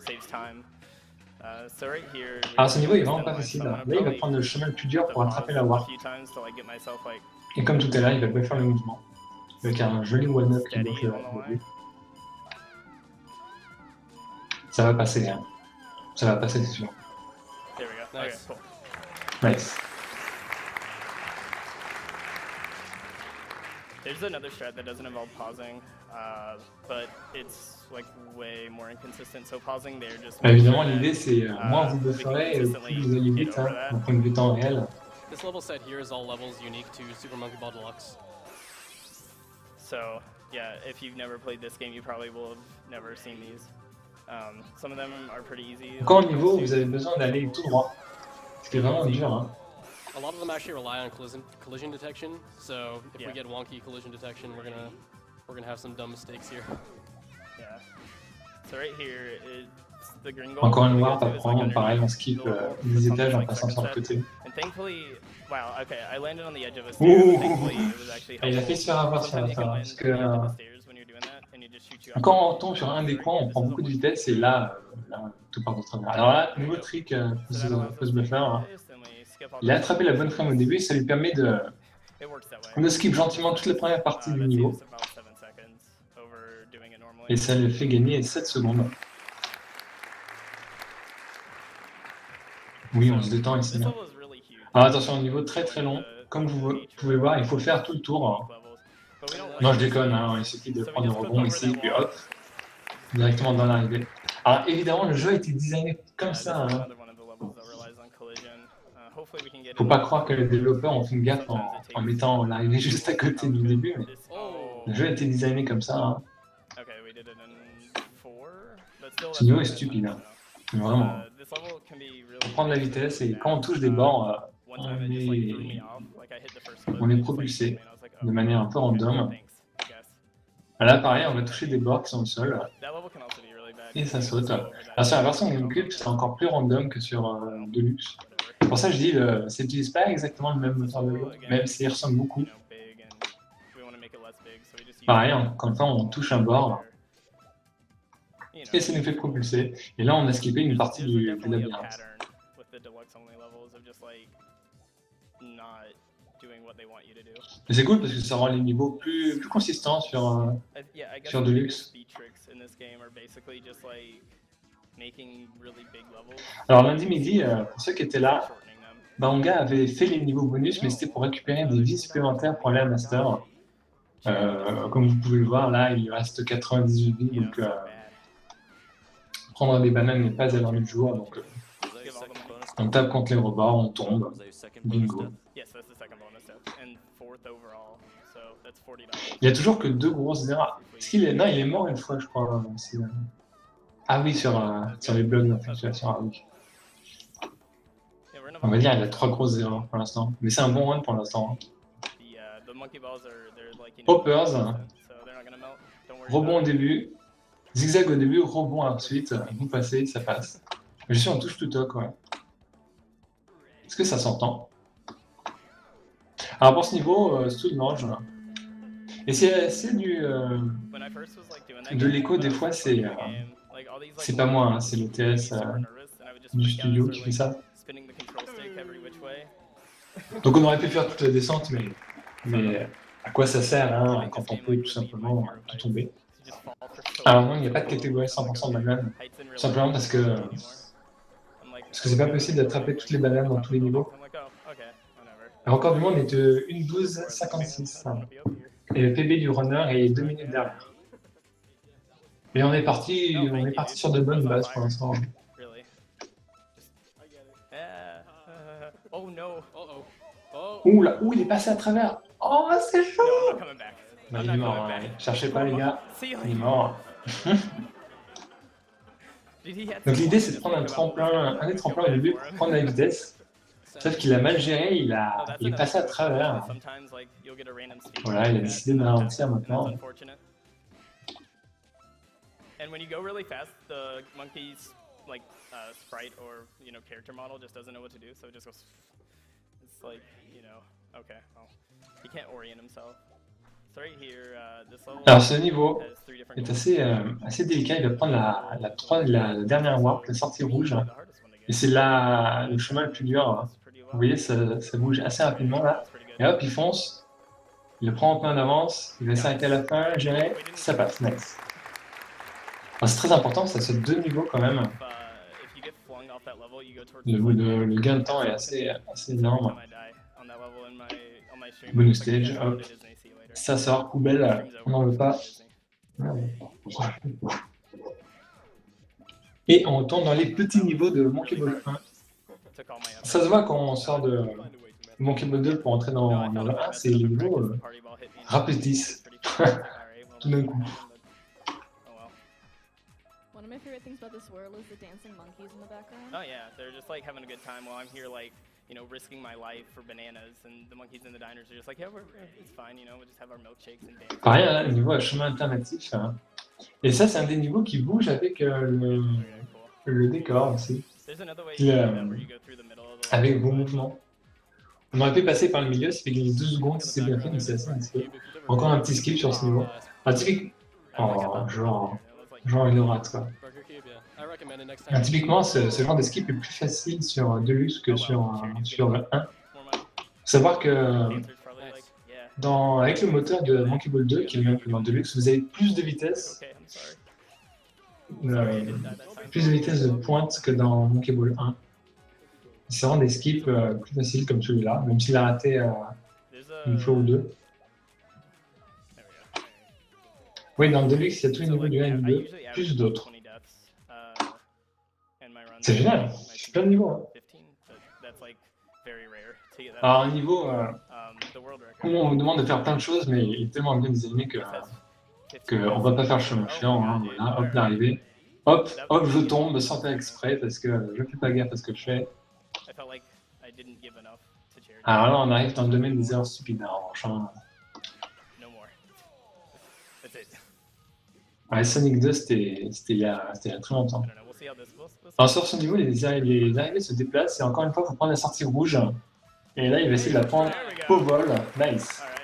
A: Alors ce niveau est vraiment pas facile. Là, il va prendre le chemin le plus dur pour attraper la warp. Et comme tout à l'heure, il va bien faire le mouvement. Avec un joli one-up qui bloque le début. Ça va passer, hein. Ça va passer, c'est sûr.
E: Nice.
A: Nice.
C: There's another strat that doesn't involve pausing, uh, but it's like way more inconsistent. So pausing there just.
A: Bah, évidemment, l'idée c'est euh, moins vous bufferez, euh, plus vous allez vite, hein, d'un point de vue temps réel.
E: This level set here is all levels unique to Super Monkey Ball Deluxe.
C: So yeah, if you've never played this game, you probably will have never seen these. Um, some of them are pretty easy.
A: Quand au niveau, vous avez besoin d'aller tout droit. Ce qui est vraiment dur, hein.
E: a lot of them actually rely on collision collision detection. So if
C: Yeah.
E: we get wonky collision detection, we're gonna we're gonna have some dumb mistakes here.
C: Yeah. So right here, it's the green goal.
A: Encore une
C: we
A: fois,
C: go to is,
A: t'apprends,
C: like,
A: pareil, on
C: underneath
A: skip
C: the
A: euh,
C: level,
A: les
C: just on
A: étages
C: this,
A: en
C: like,
A: passant sur le
C: second
A: côté.
C: step. And thankfully, wow, okay, I landed on the edge of a stair.
A: Ouh.
C: But thankfully, it was actually
A: Ah, il a
C: helpful.
A: fait se faire avoir sur la
C: Sometimes you
A: fin,
C: can land
A: parce
C: on
A: que
C: the edge of
A: euh,
C: the stairs when you're doing that, and you just shoot you
A: quand
C: out.
A: on tombe sur un des coins, on prend beaucoup de vitesse et là, euh, là tout part de travers. Alors là, nouveau trick, euh,
C: So that
A: pose,
C: allows us
A: pose
C: to
A: buffer. Hein.
C: this, and we skip all
A: Il a
C: the
A: attrapé la bonne frame au début, ça lui permet de,
C: It works that way.
A: de skip gentiment toute la première partie
C: Uh,
A: du
C: that
A: niveau.
C: saves about seven seconds over doing it normally.
A: Et ça lui fait gagner sept secondes. Oui, on se détend ici.
C: This
A: Hein.
C: level is really huge.
A: Alors attention, un niveau très très long. Comme vous pouvez voir, il faut faire tout le tour. Hein.
C: But we don't
A: Non,
C: like
A: je déconne,
C: this.
A: hein, il suffit de
C: So we
A: prendre le
C: just flip
A: rebond
C: over
A: ici,
C: that
A: puis
C: wall.
A: hop, directement dans l'arrivée. Alors évidemment, le jeu a été designé comme
C: Uh, this
A: ça.
C: is
A: Hein.
C: another one of the levels that relies on collision. Uh, hopefully we can get
A: Faut
C: it
A: pas
C: in.
A: croire que les développeurs ont fait une gaffe en, en mettant l'arrivée juste à côté du début. Mais
C: This-
E: Oh.
A: le jeu a été designé comme ça. Hein.
C: Okay, we did it in four, but still
A: Ce niveau
C: that's
A: est
C: good.
A: stupide. Hein.
C: Uh,
A: Vraiment.
C: this level can be really
A: Faut prendre la vitesse et quand on touche des bords, euh,
C: One
A: on
C: time it just like threw me
A: est,
C: off. Like I hit the first flip
A: on
C: and
A: est
C: it just, like,
A: propulsé
C: threw me and I was like,
A: de
C: oh,
A: manière un peu
C: okay,
A: random.
C: thanks, I guess.
A: Là, pareil, on va toucher des bords qui sont au sol
C: That level can also be really bad.
A: et ça
C: because
A: saute.
C: it's over that
A: Alors sur la
C: hill.
A: version GameCube, c'est encore plus random que sur euh, Deluxe. C'est pour ça que je dis, le, ça n'utilise pas exactement le même moteur de l'autre, même s'il ressemble beaucoup.
C: You know, big and we want to make it less big, so we just use
A: Pareil,
C: it.
A: encore une fois, on touche un bord
C: You know,
A: et ça nous fait propulser. Et là, on a skippé une partie
C: there's
A: du, du
C: definitely a
A: labyrinthe.
C: pattern with the deluxe only levels of just like not doing what they want you to do.
A: Et c'est cool parce que ça rend les niveaux plus, plus consistants sur... euh,
C: I, yeah, I guess
A: Sur
C: the
A: Deluxe.
C: biggest speed tricks in this game are basically just like making really big levels.
A: Alors lundi midi, euh, pour ceux qui étaient là,
C: shortening them.
A: Bahonga avait fait les niveaux bonus, mais c'était pour récupérer des vies supplémentaires pour aller à Master. Euh, comme vous pouvez le voir, là, il lui reste quatre-vingt-dix-huit vies,
C: You know,
A: donc
C: so
A: euh,
C: bad.
A: prendre des bananes n'est pas à l'heure du jour. Donc euh,
C: Give all the money.
A: on tape contre les rebords, on tombe, bingo.
C: Yes, that's the second bonus step, and fourth overall. So that's forty dollars.
A: Il y a toujours que deux grosses erreurs. Est-ce qu'il est... Non, il est mort une fois, je crois. c'est- Ah oui, sur, euh, sur les blogs d'infiltration. Ah oui.
C: Yeah, we're in a
A: On va dire qu'il a trois grosses erreurs pour l'instant. Mais c'est un bon run pour l'instant.
C: The, uh, the monkey balls are they're like you know,
A: Hoppers,
C: so they're not gonna melt. Don't worry
A: rebond au
C: about it.
A: début, zigzag au début, rebond ensuite, vous passez, ça passe. Je suis en touche tout toc, ouais. Est-ce que ça s'entend? Alors pour ce niveau, euh, c'est tout de manche. Et c'est c'est du... euh,
C: When I first was, like, doing that
A: de
C: game,
A: l'écho, des
C: when I
A: fois,
C: was
A: c'est,
C: playing the
A: euh,
C: game, like, all these, like,
A: c'est pas moi, hein, c'est le
C: little
A: T S
C: super
A: euh,
C: nervous, and I would just
A: du
C: freak out
A: studio
C: and
A: qui
C: start,
A: fait
C: like,
A: ça.
C: spinning the control stick every which way.
A: Donc on aurait pu faire toute la descente, mais, mais à quoi ça sert hein, quand on peut tout simplement euh, tout tomber?
C: You just fall for so
A: Alors
C: long.
A: non, il n'y a pas de catégorie cent pour cent de bananes,
C: Heights in real
A: simplement
C: life
A: parce
C: don't
A: que
C: matter anymore. I'm like,
A: parce que c'est pas possible d'attraper toutes les bananes dans tous les niveaux.
C: I'm like, oh, okay, whatever.
A: Le record du monde est de une douze cinquante-six. hein. Et le P B du runner est deux minutes derrière. Et on est parti, on est parti sur de bonnes bases pour l'instant.
C: Really? Just, yeah. uh, oh no.
E: Uh-oh. Oh.
A: Ouh là, ouh, il est passé à travers. Oh, c'est chaud.
C: No, I'm not coming back.
A: Bah,
C: I'm
A: il est
C: not
A: mort,
C: coming
A: hein.
C: back.
A: Cherchez pas les gars,
C: See you
A: il est
C: later.
A: mort.
C: Did he have
A: Donc
C: to-
A: l'idée c'est de prendre un tremplin, un des tremplins au début pour prendre la vitesse. Sauf qu'il a mal géré, il,
C: Oh,
A: a,
C: that's
A: il est
C: another
A: passé à
C: twist,
A: travers.
C: sometimes, like, you'll get a random speed
A: Voilà, il a
C: bump
A: décidé de
C: that-
A: ralentir
C: and
A: maintenant.
C: that's unfortunate. And when you go really fast, the monkey's like uh, sprite or you know character model just doesn't know what to do, so it just goes. It's like you know, okay, well, he can't orient himself. So right here, uh, this level
A: Alors ce niveau
C: has three different
A: est
C: goals.
A: assez, euh, assez délicat, il va prendre la, la, trois- la dernière warp, la sortie rouge.
C: The hardest one to get.
A: Et c'est là le chemin le plus dur. hein.
C: It's pretty low.
A: Vous voyez, ça, ça bouge assez rapidement là.
C: That's pretty good.
A: Et hop, il fonce. Il le prend en plein d'avance. Il va s'arrêter à la fin, gérer. Ça passe, nice. Alors, c'est très important, ça saute deux niveaux quand même.
C: If, uh, if you get flung off that level, you go towards
A: Le,
C: the flag.
A: le- le gain de temps est assez, assez énorme.
C: Every time I die on that level in my on my stream,
A: Bonus
C: it's like,
A: stage,
C: yeah,
A: hop.
C: it is an A C later.
A: Ça sort, poubelle, on n'en veut pas. Et on tourne dans les petits niveaux de Monkey Ball un.
C: Took all my effort.
A: Ça se voit quand on sort de Monkey Ball deux pour entrer dans, dans le un, c'est les niveaux euh, rapetissent. Tout d'un coup.
D: One of my favorite things about this world is the dancing monkeys in the background.
C: Oh yeah, they're just like having a good time while I'm here like you know, risking my life for bananas, and the monkeys in the diners are just like, yeah, we're, it's fine, you know, we'll just have our milkshakes and dance.
A: Pareil, hein, niveau chemin alternatif. Hein. Et ça, c'est un des niveaux qui bouge avec euh, le,
C: Okay, cool.
A: le décor aussi,
C: There's another way
A: Le-
C: to do that where you go through the middle of the
A: avec
C: level,
A: vos
C: but-
A: mouvements. On aurait pu passer par le milieu, ça fait gagner douze secondes si c'est bien fait, mais c'est assez risqué. Encore un petit skip sur ce niveau. Ah, typique... Oh, genre, genre une rate, quoi. Ah, typiquement, ce, ce genre de skip est plus facile sur Deluxe que sur, euh, sur le un. Faut savoir que dans, avec le moteur de Monkey Ball deux, qui est le même que dans Deluxe, vous avez plus de vitesse,
C: Okay, I'm sorry.
A: euh, plus de vitesse de pointe que dans Monkey Ball un. C'est vraiment des skips euh, plus faciles comme celui-là, même s'il a raté euh,
C: There's a...
A: une fois ou deux.
C: There we go.
A: Oui, dans Deluxe, il y a tous les
C: So,
A: niveaux
C: like,
A: du un et
C: yeah,
A: du
C: I
A: deux,
C: usually average
A: plus d'autres.
C: twenty deaths, uh, in my runs.
A: C'est génial,
C: My
A: c'est plein de niveaux. Hein.
C: fifteen, but that's like very rare to get that.
A: Alors, un niveau euh,
C: Um, the world record.
A: où on vous demande de faire plein de choses, mais il est tellement bien designé que,
C: Just has
A: que
C: fifteen
A: on va pas faire le chemin
C: Oh,
A: chiant. Hein,
C: dude,
A: voilà, hop,
C: alright.
A: l'arrivée. Hop, hop, je tombe sans faire exprès parce que je fais pas gaffe à ce que je fais.
C: I felt like I didn't give enough to charity.
A: Alors là, on arrive dans le domaine des erreurs stupides. En revanche, hein.
C: No more. That's it.
A: Ouais, Sonic deux, c'était c'était il, y a- c'était il y a très longtemps.
C: I don't know. We'll see how this goes.
A: Alors sur ce niveau, les, arri- les arrivées se déplacent et encore une fois, il faut prendre la sortie rouge. Et là, il va essayer de la prendre au vol. Nice.
C: All right.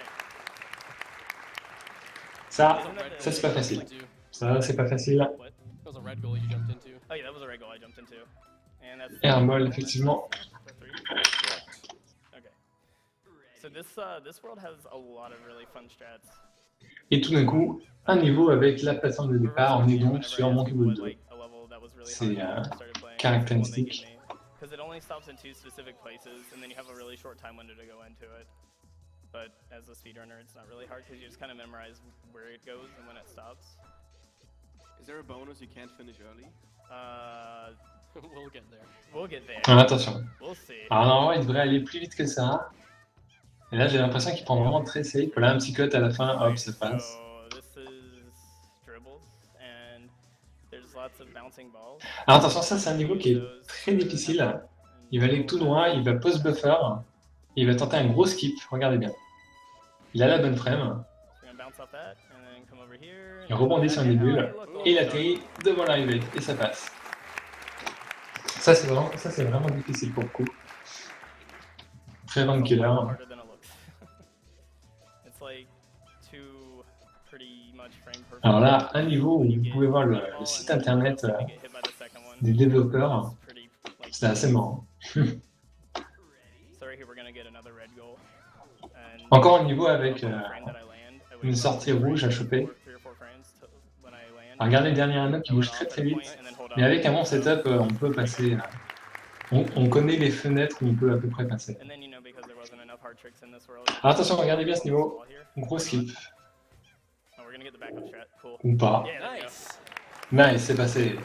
A: Ça, ça c'est pas facile. Ça, c'est pas facile.
C: What?
E: That was a red goal you jumped into.
C: Oh yeah, that was a red goal I jumped into. And that's
A: Et un bol, effectivement.
C: for three. Okay. So this uh this world has a lot of really fun strats.
A: Et tout d'un coup, un niveau avec la plateforme de départ. On est donc sur Monkey Ball deux. C'est, euh, caractéristique.
C: Because it only stops in two specific places, and then you have a really short time window to go into it. But as a speedrunner, it's not really hard because you just kind of memorize where it goes and when it stops.
F: Is there a bonus you can't finish early?
C: Uh,
E: We'll get there.
C: we'll get there.
A: Ah, attention.
C: We'll see.
A: Alors normalement, il devrait aller plus vite que ça. Et là, j'ai l'impression qu'il prend vraiment très safe. Voilà, un petit cut à la fin, hop, ça passe.
C: So this is dribbles, and there's lots of bouncing balls.
A: Alors attention, ça c'est un niveau qui est très difficile. Il va aller tout droit, il va post buffer, et il va tenter un gros skip, regardez bien. Il a la bonne frame,
C: We're gonna bounce off that, and then come over here.
A: il rebondit sur les bulles,
C: Oh,
A: et il atterrit devant l'arrivée, et ça passe. Ça c'est vraiment, ça, c'est vraiment difficile pour le coup. Très run killer.
C: Harder than it looks. It's like two pretty much frame perfect.
A: Alors là, un niveau où
C: You
A: vous
C: get
A: pouvez voir le,
C: one
A: le
C: ball,
A: site
C: and then
A: internet
C: you
A: euh,
C: get hit by the second one.
A: des développeurs,
C: It's pretty, like,
A: c'est assez marrant.
C: So right here we're gonna get another red goal. And
A: Encore un niveau avec euh,
C: frame that I land, I
A: une
C: wait
A: sortie
C: for
A: rouge à choper.
C: four- three or four frames to- when I land.
A: Regardez le dernier un-up qui
C: Hold
A: bouge
C: off
A: très
C: at
A: très
C: a
A: vite.
C: point, and then hold
A: Mais
C: on.
A: avec un bon setup, euh, on peut passer. euh, On, on connaît les fenêtres où on peut à peu près passer.
C: And then, you know, because there wasn't enough hard tricks in this world.
A: Alors attention, regardez bien ce niveau.
C: Here.
A: Gros skip.
C: Oh, we're gonna get the backup strat. Cool.
A: Ou pas.
C: Yeah, there we go.
E: Nice.
A: Nice, c'est passé.
C: Whatever.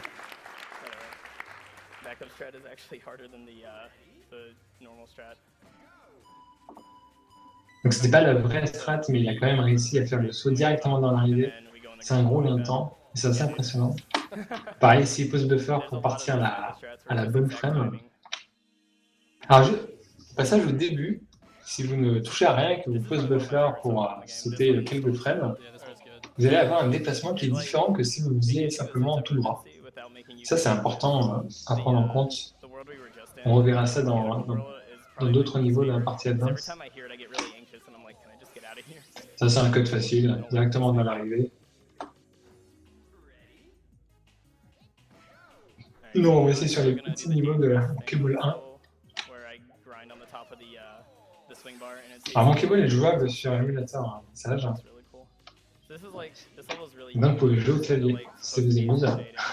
C: Backup strat is actually harder than the uh, the normal strat.
A: Donc c'était pas la vraie strat, mais il a quand même réussi à faire le saut directement dans l'arrivée.
C: And we go in the
A: C'est un gros
C: green
A: gain de temps. Et c'est assez impressionnant. Pareil, s'il pose buffer pour partir à la, à la bonne frame. Alors, je, passage au début, si vous ne touchez à rien, que vous posez buffer pour euh, sauter quelques frames,
E: Yeah, this one's good.
A: vous allez avoir un déplacement qui est différent que si vous faisiez simplement tout droit. Ça, c'est important euh, à prendre en compte. On reverra ça dans dans- dans d'autres niveaux de la partie advance. Ça, c'est un code facile, directement dans l'arrivée. Non, on va essayer sur les petits niveaux de Monkey Ball un. Alors, Monkey Ball est jouable sur émulateur, hein, message. Donc, vous pouvez jouer au clavier, si ça vous amuse.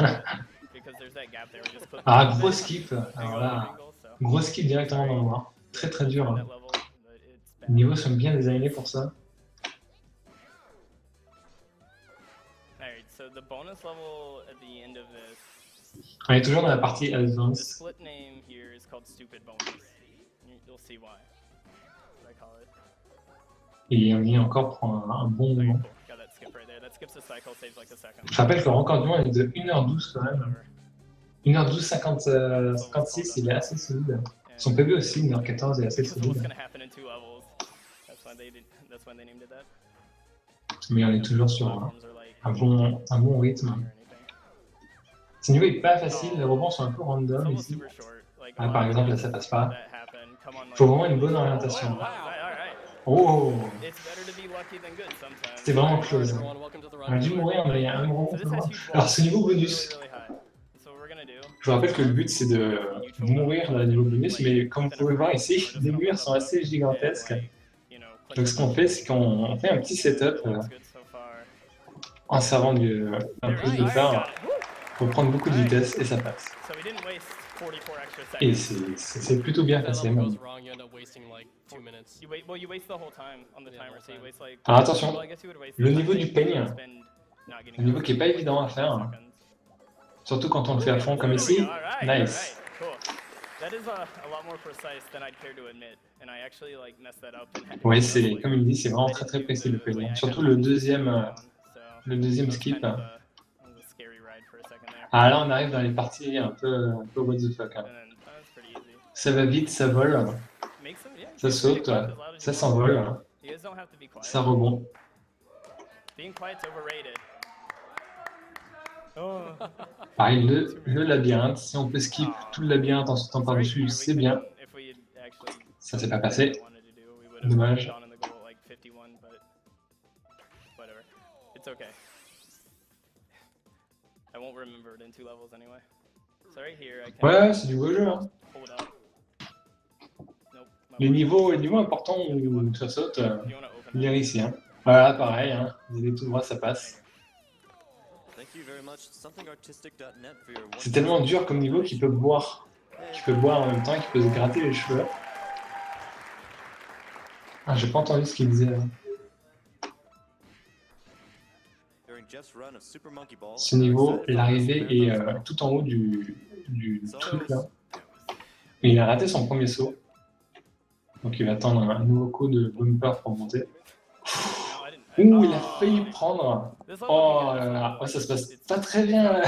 A: Ah, gros skip. Alors là, gros skip directement dans le noir. Très très dur. Hein. Les niveaux sont bien designés pour ça.
C: Alright, so the bonus level at the end of this,
A: On est toujours dans la partie
C: the
A: advance.
C: split name here is called Stupid Bonus. You- You'll see why. What I call it.
A: Et on y est encore pour un, un bon
C: Okay,
A: moment.
C: cool. Got that skip right there. That skips the cycle, saves like a second.
A: Je rappelle que le record du monde est de une heure douze quand même.
C: Whatever.
A: une heure douze cinquante, euh, cinquante-six, il est assez solide.
C: And
A: Son P V aussi, numéro quatorze, est assez solide. Mais on est toujours sur un, un, bon, un bon rythme. Ce niveau est pas facile, les rebonds sont un peu random ici. Ah, par exemple, là ça passe pas. Il faut vraiment une bonne orientation. Oh! C'était vraiment close. On a dû mourir, mais il y a un moment. Alors, ce niveau bonus. Je vous rappelle que le but c'est de mourir dans le niveau bonus, mais comme vous pouvez voir ici, les murs sont assez gigantesques. Donc, ce qu'on fait, c'est qu'on fait un petit setup euh, en servant du, un plus de phare pour prendre beaucoup de vitesse et ça passe. Et c'est plutôt bien passé même. Alors attention, le niveau du peigne, le niveau qui n'est pas évident à faire, surtout quand on le fait à fond comme ici, nice. Oui, c'est comme il dit, c'est vraiment très très précis le peigne. Surtout le deuxième, le deuxième skip. Ah là on arrive dans les parties un peu, un peu what the fuck. Hein. Ça va vite, ça vole, ça saute, ça s'envole, ça rebond. Pareil, le, le labyrinthe, si on peut skip tout le labyrinthe en sautant par-dessus, c'est bien. Ça s'est pas passé. Dommage. Ouais, c'est du beau jeu. Hein. Les niveaux, les niveaux importants où ça saute, euh, venir ici. Hein. Voilà, pareil, hein. Vous allez tout droit, ça passe. C'est tellement dur comme niveau qu'il peut boire. Qu'il peut boire en même temps, qu'il peut se gratter les cheveux. Ah, j'ai pas entendu ce qu'il disait. Là. Ce niveau, l'arrivée est euh, tout en haut du, du truc là. Et il a raté son premier saut. Donc il va attendre un nouveau coup de bumper pour monter. Ouh, il a failli prendre. Oh là là, oh, ça se passe pas très bien.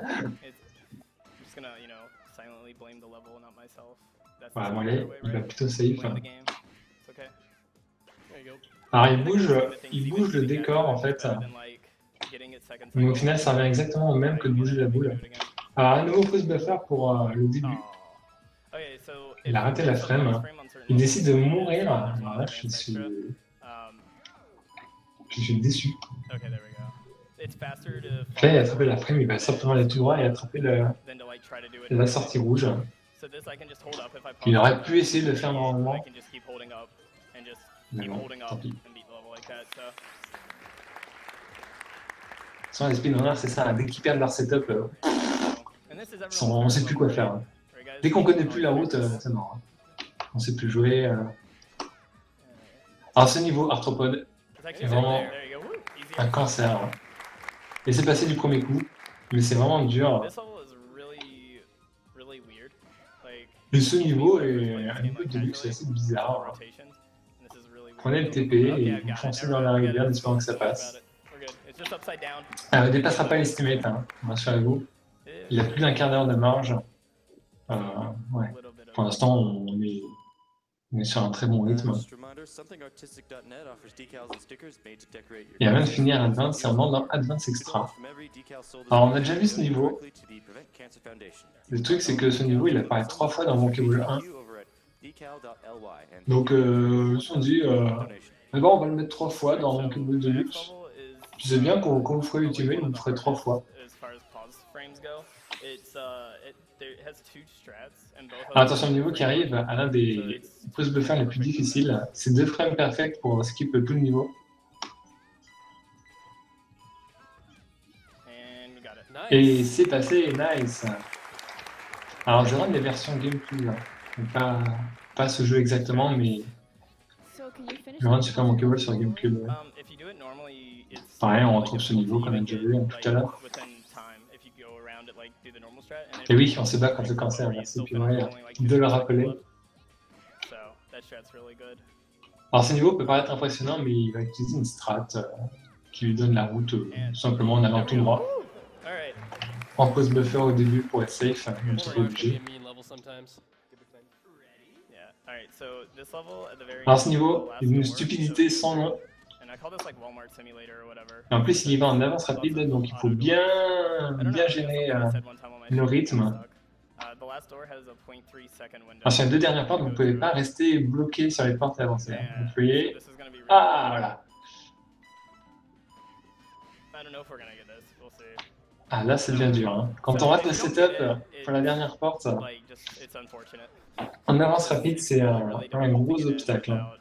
A: Voilà, bon, allez, il va plutôt safe. Alors il bouge, il bouge le décor en fait. Mais au final, ça revient exactement au même que de bouger la boule. Alors, un nouveau pause buffer pour euh, le début. Il a raté la frame. Il décide de mourir. Alors là, je suis, je suis déçu. Là, il a attrapé la frame, il va simplement aller tout droit et attraper le, la sortie rouge. Il aurait pu essayer de le faire normalement. Mais bon, tant pis. Sans les speedrunners, c'est ça, dès qu'ils perdent leur setup, euh, sont, on ne sait plus quoi faire. Hein. Dès qu'on ne connaît plus la route, euh, c'est mort. Hein. On ne sait plus jouer. Euh... Alors ce niveau, Arthropod, est vraiment un cancer. Hein. Et c'est passé du premier coup, mais c'est vraiment dur. Et ce niveau est un niveau de luxe assez bizarre. Prenez le T P et vous foncez dans la rivière en espérant que ça passe. Alors, il ne dépassera pas l'estimate, hein, rassurez-vous. Il a plus d'un quart d'heure de marge. Euh, ouais. Pour l'instant, on est, on est sur un très bon rythme. Et avant de finir Advance, c'est un moment dans Advance Extra. Alors, on a déjà vu ce niveau. Le truc, c'est que ce niveau, il apparaît trois fois dans Monkey un. Donc, euh, ils se sont dit, euh, d'abord, on va le mettre trois fois dans Monkey Ball Deluxe. Tu sais bien qu'on quand vous ferez Ultimate, vous le ferez trois fois. Alors, attention, le niveau qui arrive à l'un des pause buffers les plus difficiles. C'est deux frames perfects pour skip tout le niveau. Et c'est passé, nice. Alors, je run des versions GameCube. Pas, pas ce jeu exactement, mais je run Super Monkey Ball sur GameCube. Ouais. Pareil, on retrouve ce niveau qu'on a déjà vu tout à l'heure. Et oui, on se bat contre le cancer, merci puis ouais, de le rappeler. Alors ce niveau peut paraître impressionnant, mais il va utiliser une strat euh, qui lui donne la route euh, tout simplement en allant tout droit. En pause buffer au début pour être safe, même si c'est pas obligé. Alors, ce niveau, une stupidité sans nom. Et en plus, il y va en avance rapide, donc il faut bien, bien gérer euh, le rythme. Alors, sur les deux dernières portes, vous ne pouvez pas rester bloqué sur les portes et avancer. Vous pouvez... Ah, voilà. Ah, là, ça devient dur. Hein. Quand on rate le setup pour la dernière porte, en avance rapide, c'est un, un gros obstacle. Hein.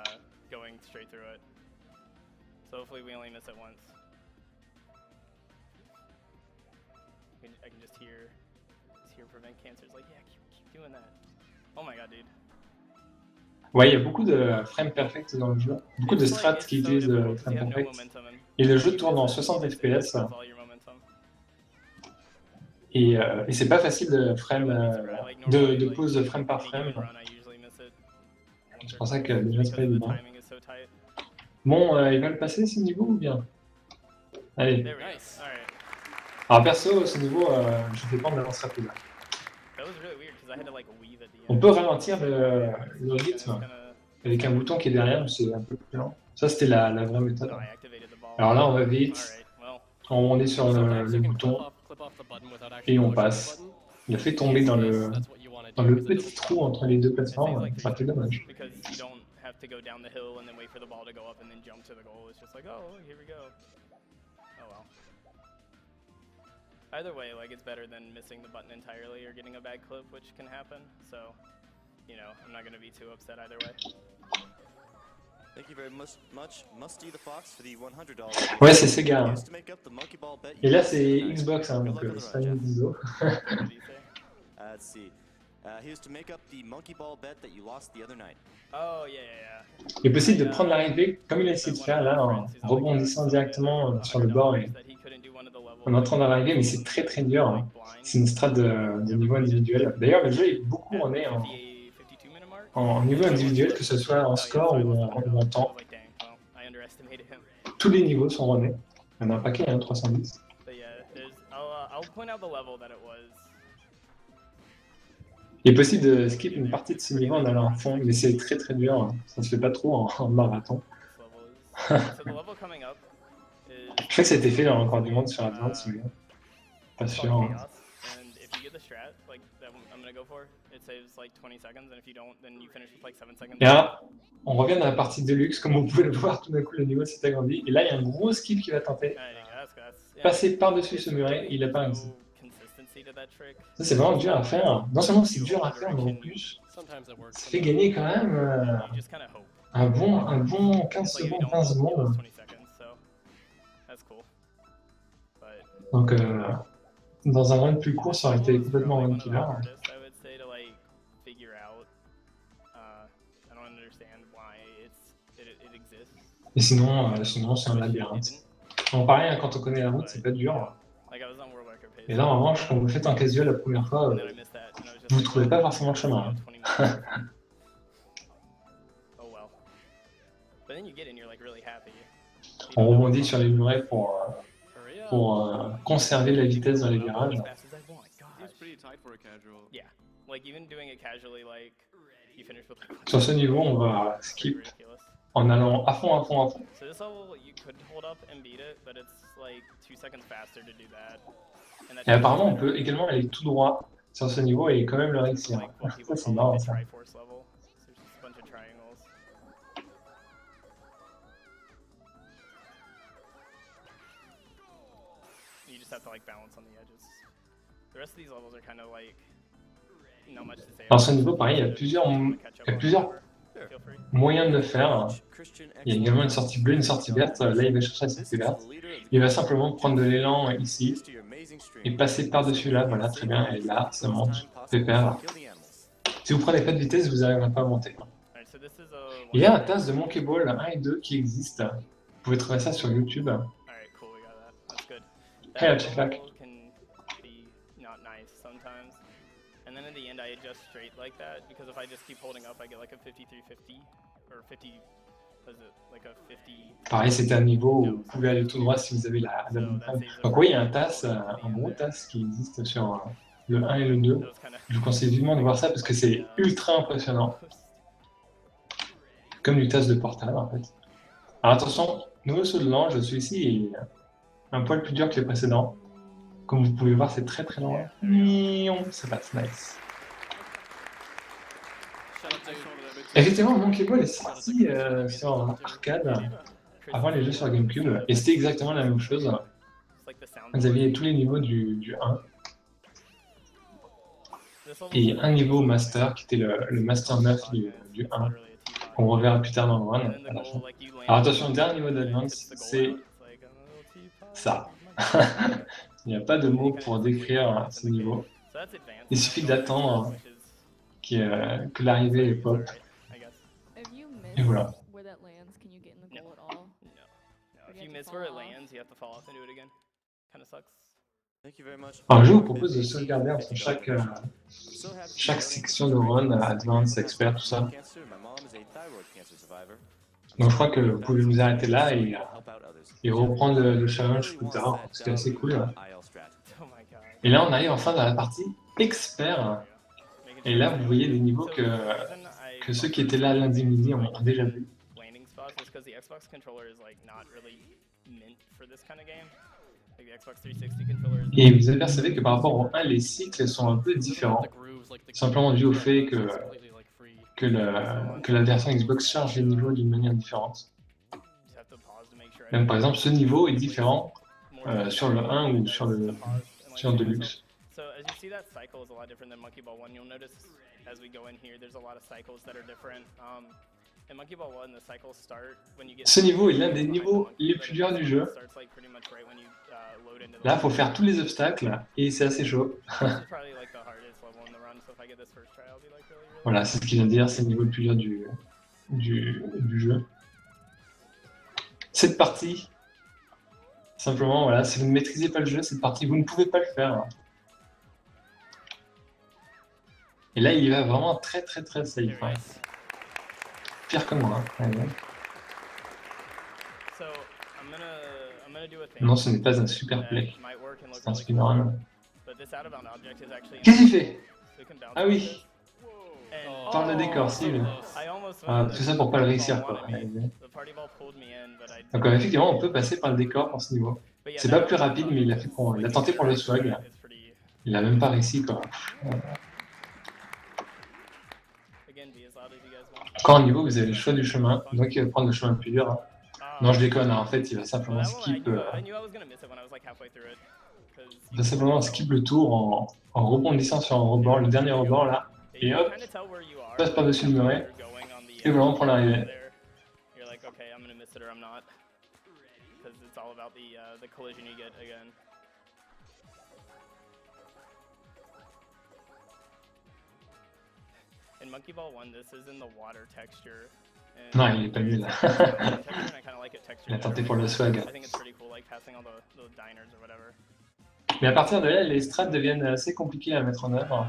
A: Ouais, il y a beaucoup de frame perfect dans le jeu, beaucoup de strats qui utilisent le frame perfect. Et le jeu tourne en soixante F P S. Et, euh, et c'est pas facile de, frame, euh, de, de pause de frame par frame. C'est pour ça que déjà c'est pas évident. Bon, euh, il va le passer ce niveau ou bien? Allez. Alors perso, ce niveau, euh, je fais pas en avance rapide. On peut ralentir le, le rythme avec un bouton qui est derrière, mais c'est un peu plus lent. Ça, c'était la, la vraie méthode. Alors là, on va vite, on est sur le, le bouton et on passe. Il a fait tomber dans le, dans le petit trou entre les deux plateformes. Ça fait dommage.
C: Either way, like it's better than missing the button entirely or getting a bad clip, which can happen. So, you know, I'm not going to be too upset either way.
B: Thank you very much, much Musty the Fox for the one hundred dollars.
A: Ouais, c'est Sega. Hein. Et là, c'est Xbox, hein, donc euh, c'est pas Nintendo.
B: Let's see. Uh, he used to make up the monkey ball bet that you lost the other night.
C: Oh yeah, yeah, yeah.
A: Il est possible de prendre l'arrivée comme il a essayé de faire là, en rebondissant directement sur le bord et en entrant dans l'arrivée, mais c'est très très dur. Hein. C'est une strat de, de niveau individuel. D'ailleurs, le jeu est beaucoup en est en, en niveau individuel, que ce soit en score ou en, ou en temps. Tous les niveaux sont renés. Il y en a un paquet, hein, trois cent dix. Il est possible de skip une partie de ce niveau en allant à fond, mais c'est très très dur. Hein. Ça se fait pas trop en, en marathon. Je crois que ça a été fait dans encore du monde sur Advance, mais pas sûr. Hein. Et là, on revient dans la partie Deluxe, comme vous pouvez le voir, tout d'un coup le niveau s'est agrandi. Et là, il y a un gros skip qui va tenter. Passer par-dessus ce muret, il n'a pas réussi. Ça, c'est vraiment dur à faire. Non seulement c'est dur à faire, mais en plus, ça fait gagner quand même euh, un, bon, un bon quinze secondes, vingt secondes. Donc, euh, dans un run plus court, ça aurait été complètement run killer. Et sinon, euh, sinon c'est un labyrinthe. Bon, pareil, hein, quand on connaît la route, c'est pas dur. Et là, en revanche, quand vous le faites en casual la première fois, euh, vous ne trouvez pas forcément le chemin. Hein. On rebondit sur les murets pour, euh, pour euh, conserver la vitesse dans les virages. Sur ce niveau, on va skip en allant à fond, à fond, à fond. Et apparemment, on peut également aller tout droit sur ce niveau et quand même le réussir. Ça, c'est marrant, ça. Alors, ce niveau, pareil, il y a plusieurs, il y a plusieurs moyens de le faire. Il y a également une sortie bleue, une sortie verte. Là, il va chercher la sortie verte. Il va simplement prendre de l'élan ici et passer par-dessus là. Voilà, très bien. Et là, ça monte. Pépère. Si vous prenez pas de vitesse, vous n'arriverez pas à monter. Il y a un task de Monkey Ball un et deux qui existe. Vous pouvez trouver ça sur YouTube. Hey, la check-back. And then in the end, I adjust straight like that because if I just keep holding up, I get like a fifty-three fifty or fifty. Was it like a fifty? Pareil, c'était un niveau où vous pouvez aller tout droit si vous avez la, la bonne frame. Donc oui, il y a un task, un gros task qui existe sur le un et le deux. Je vous conseille vivement de voir ça parce que c'est ultra impressionnant. comme du tasse de portable en fait. Alors attention, nouveau saut de l'ange, celui-ci est un poil plus dur que les précédents. Comme vous pouvez voir, c'est très très loin. Ça passe, nice. Effectivement, Monkey Ball est sorti euh, sur arcade avant les jeux sur GameCube, et c'était exactement la même chose. Vous aviez tous les niveaux du, du un, et un niveau Master qui était le, le Master neuf du, du un, qu'on reverra plus tard dans le run à la fin. Alors attention, le dernier niveau d'Advance, c'est ça. Il n'y a pas de mots pour décrire ce niveau. Il suffit d'attendre que, euh, que l'arrivée pop. Et voilà. Alors je vous propose de sauvegarder entre chaque, euh, chaque section de run, Advance, Expert, tout ça. Donc je crois que vous pouvez vous arrêter là et, et reprendre le, le challenge plus tard, parce que c'est assez cool. Et là on arrive enfin dans la partie Expert. Et là vous voyez des niveaux que, que ceux qui étaient là lundi midi ont, ont déjà vu. Et vous apercevez que par rapport au un, les cycles sont un peu différents, simplement dû au fait que, que, le, que la version Xbox charge les niveaux d'une manière différente. Même par exemple, ce niveau est différent euh, sur le un ou sur le, sur le Deluxe. Ce niveau est l'un des niveaux les plus durs du jeu. Là, il faut faire tous les obstacles et c'est assez chaud. Voilà, c'est ce qu'il vient de dire, c'est le niveau le plus dur du, du, du jeu. Cette partie, simplement, voilà, si vous ne maîtrisez pas le jeu, cette partie, vous ne pouvez pas le faire. Et là, il va vraiment très très très safe. Hein. Pire que moi. Hein. Ouais. Non, ce n'est pas un super play. C'est un speedrun. Qu'est-ce qu'il fait? Ah oui. Parle de décor, si. Ah, tout ça pour pas le réussir, quoi. Donc euh, effectivement, on peut passer par le décor pour ce niveau. C'est pas plus rapide, mais il a, fait pour... il a tenté pour le swag. Il a même pas réussi, quoi. Encore un niveau, vous avez le choix du chemin, donc il va prendre le chemin le plus dur. Hein. Non, je déconne, hein. En fait, il va simplement skip, euh... il va simplement skip le tour en, en rebondissant sur un rebord, le dernier rebord là, et hop, passe par-dessus le muret, et voilà, on prend l'arrivée. Non, il est pas nul. Il a tenté pour le swag. Mais à partir de là, les strats deviennent assez compliqués à mettre en œuvre.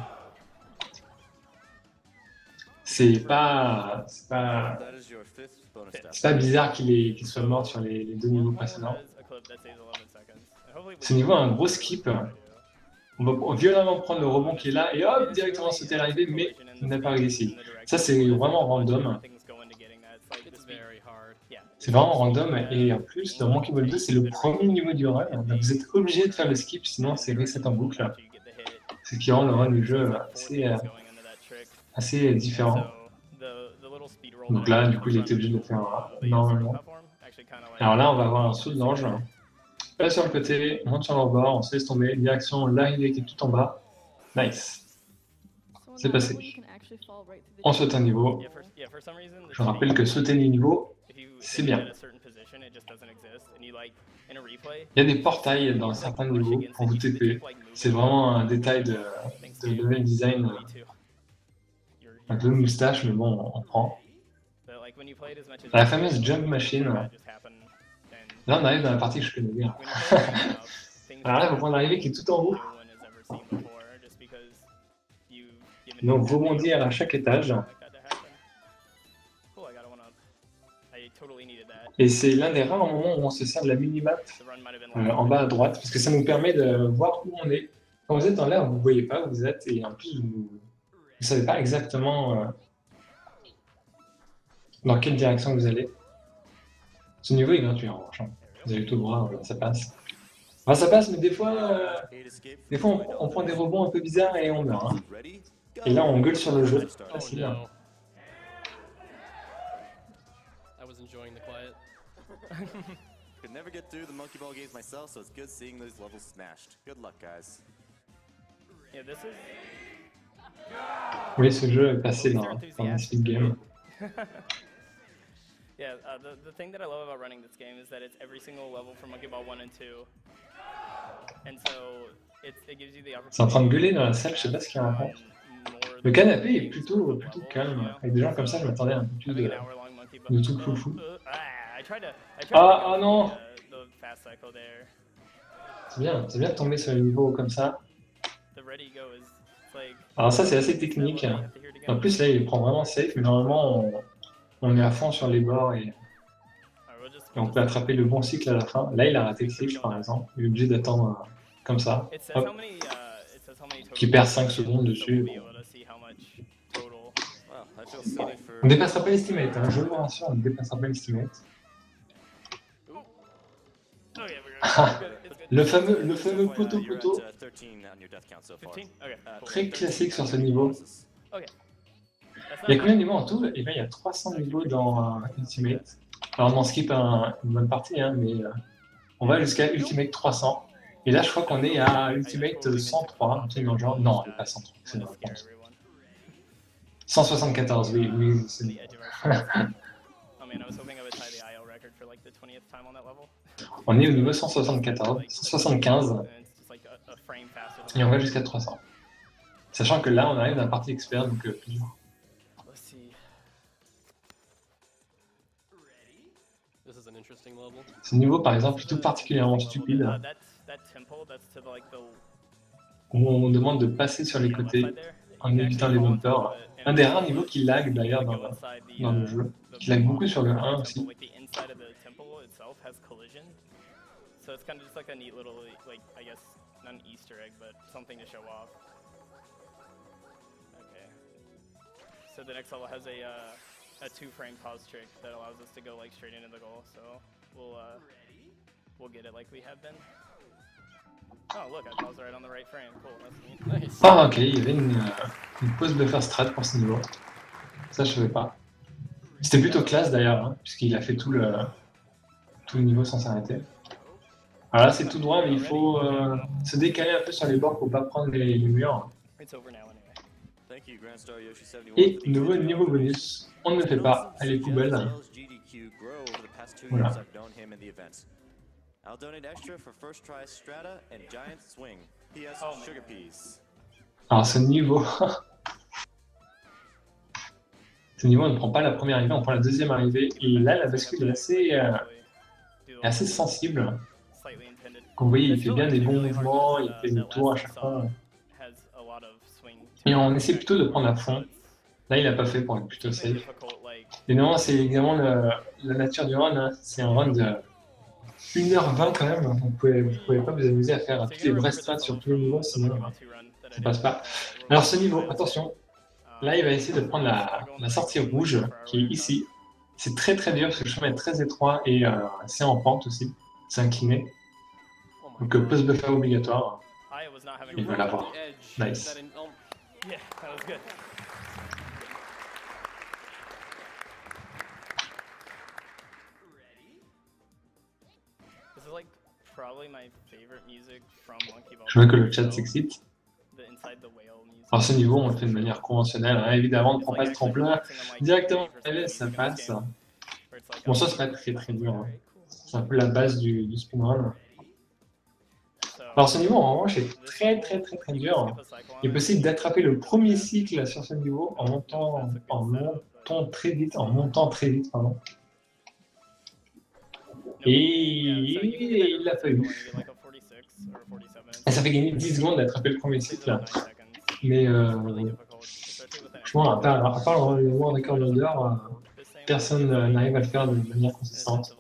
A: C'est pas, c'est pas, c'est pas bizarre qu'il qu'il soit mort sur les, les deux niveaux précédents. Ce niveau a un gros skip. On va violemment prendre le rebond qui est là et hop, directement sauter l'arrivée, mais il n'a pas réussi. Ça, c'est vraiment random. C'est vraiment random et en plus, dans Monkey Ball deux, c'est le premier niveau du run. Donc vous êtes obligé de faire le skip, sinon c'est reset en boucle. Ce qui rend le run du jeu assez, assez différent. Donc là, du coup, j'ai été obligé de le faire normalement. Alors là, on va avoir un saut de l'ange. Pas sur le côté, on monte sur le rebord, on se laisse tomber, direction l'arrivée qui est tout en bas. Nice. C'est passé. On saute un niveau. Je rappelle que sauter les niveaux, c'est bien. Il y a des portails dans certains niveaux pour vous T P. C'est vraiment un détail de, de level design. Un peu moustache, mais bon, on prend. La fameuse jump machine. Là, on arrive dans la partie que je connais bien. Alors là, il faut prendre l'arrivée qui est tout en haut. Donc, rebondir à chaque étage. Et c'est l'un des rares moments où on se sert de la minimap euh, en bas à droite, parce que ça nous permet de voir où on est. Quand vous êtes dans l'air, vous ne voyez pas où vous êtes, et en plus, vous ne savez pas exactement euh, dans quelle direction vous allez. Ce niveau est gratuit en revanche. Vous avez tout droit, ça passe. Enfin, ça passe, mais des fois, euh, des fois on, on prend des rebonds un peu bizarres et on meurt. Hein. Et là, on gueule sur le jeu. Facile. Hein.
E: I was enjoying the quiet.
B: Could never get through the monkey ball games myself, so it's good seeing those levels smashed. Good luck, guys.
C: Yeah, this is.
A: Oui, ce jeu est passé dans, dans un speed game.
C: Yeah, uh, the, the thing that I love about running this game is that it's every single level from Monkey Ball one and two. And so it, it gives you the opportunity.
A: C'est en train de gueuler dans la salle, je sais pas ce qu'il raconte. Le canapé est plutôt, plutôt calme. Avec des gens comme ça, je m'attendais un peu plus de, de tout foufou. Ah, ah non! C'est bien, c'est bien de tomber sur les niveaux comme ça. Alors ça, c'est assez technique. En plus, là, il prend vraiment safe, mais normalement, on, on est à fond sur les bords et, et on peut attraper le bon cycle à la fin. Là, il a raté le cycle, par exemple. Il est obligé d'attendre euh, comme ça. Hop. Qui perd cinq secondes dessus. On ne dépassera pas l'estimate, hein. Je vous rassure, on ne dépassera pas l'estimate. le fameux, le fameux poteau-poteau. Très classique sur ce niveau. Il y a combien de niveaux en tout? Eh bien, il y a trois cents niveaux dans uh, Ultimate. Alors, on en skip un, une bonne partie, hein, mais uh, on va jusqu'à Ultimate trois cents. Et là, je crois qu'on est à Ultimate cent trois, un truc dans le genre. Non, on n'est pas cent trois, c'est une réponse. cent soixante-quatorze, oui, oui, c'est bon. On est au niveau cent soixante-quatorze, cent soixante-quinze. Et on va jusqu'à trois cents. Sachant que là, on arrive dans la partie expert, donc euh, plus dur. Ce niveau, par exemple, est tout particulièrement stupide. Où on demande de passer sur les côtés en évitant les bumpers. Un des rares niveaux qui lag d'ailleurs dans, dans le jeu. Qui lag beaucoup sur le un aussi.
C: So it's kind of just like a neat little, like, I guess, not an Easter egg, but something to show off. Okay. So the next level has a uh, a two-frame pause trick that allows us to go like straight into the goal. So we'll uh, we'll get it like we have been. Oh look, I paused right on the right frame. Cool, that's neat. Nice.
A: Ah ok, il y avait une, une pause buffer strat pour ce niveau. Ça je savais pas. C'était plutôt classe d'ailleurs, hein, puisqu'il a fait tout le tout le niveau sans s'arrêter. Alors là c'est tout droit, mais il faut euh, se décaler un peu sur les bords pour pas prendre les, les murs. Et nouveau niveau bonus, on ne le fait pas, elle est poubelle. Voilà. Alors ce niveau, ce niveau on ne prend pas la première arrivée, on prend la deuxième arrivée. Et là la bascule est assez, euh, est assez sensible. Comme vous voyez, il fait bien des bons mouvements, il fait le tour à chaque fois. Et on essaie plutôt de prendre à fond. Là, il n'a pas fait pour être plutôt safe. Et non, c'est évidemment le, la nature du run. Hein. C'est un run de une heure vingt quand même. Vous ne pouvez, vous pouvez pas vous amuser à faire toutes les vraies strats sur tous les niveaux, sinon ça passe pas. Alors ce niveau, attention. Là, il va essayer de prendre la, la sortie rouge, qui est ici. C'est très très dur parce que le chemin est très étroit et euh, c'est en pente aussi. C'est incliné. Donc euh, post buffer obligatoire. Il va l'avoir. Nice.
C: Yeah, that was good. This is like probably my favorite music from Monkey Ball.
A: Je veux que le chat s'excite. Alors ce niveau, on le fait de manière conventionnelle. Hein. Évidemment, on ne prend pas le tremplin directement. Ça passe. Bon, ça c'est pas très très dur. Hein. C'est un peu la base du, du speedrun. Alors ce niveau en revanche est très très très très dur. Il est possible d'attraper le premier cycle sur ce niveau en montant, en montant très vite, en montant très vite, pardon. Et il l'a pas eu. Et ça fait gagner dix secondes d'attraper le premier cycle. Mais euh, franchement, à part, à part le World Record Holder, personne n'arrive à le faire de manière consistante.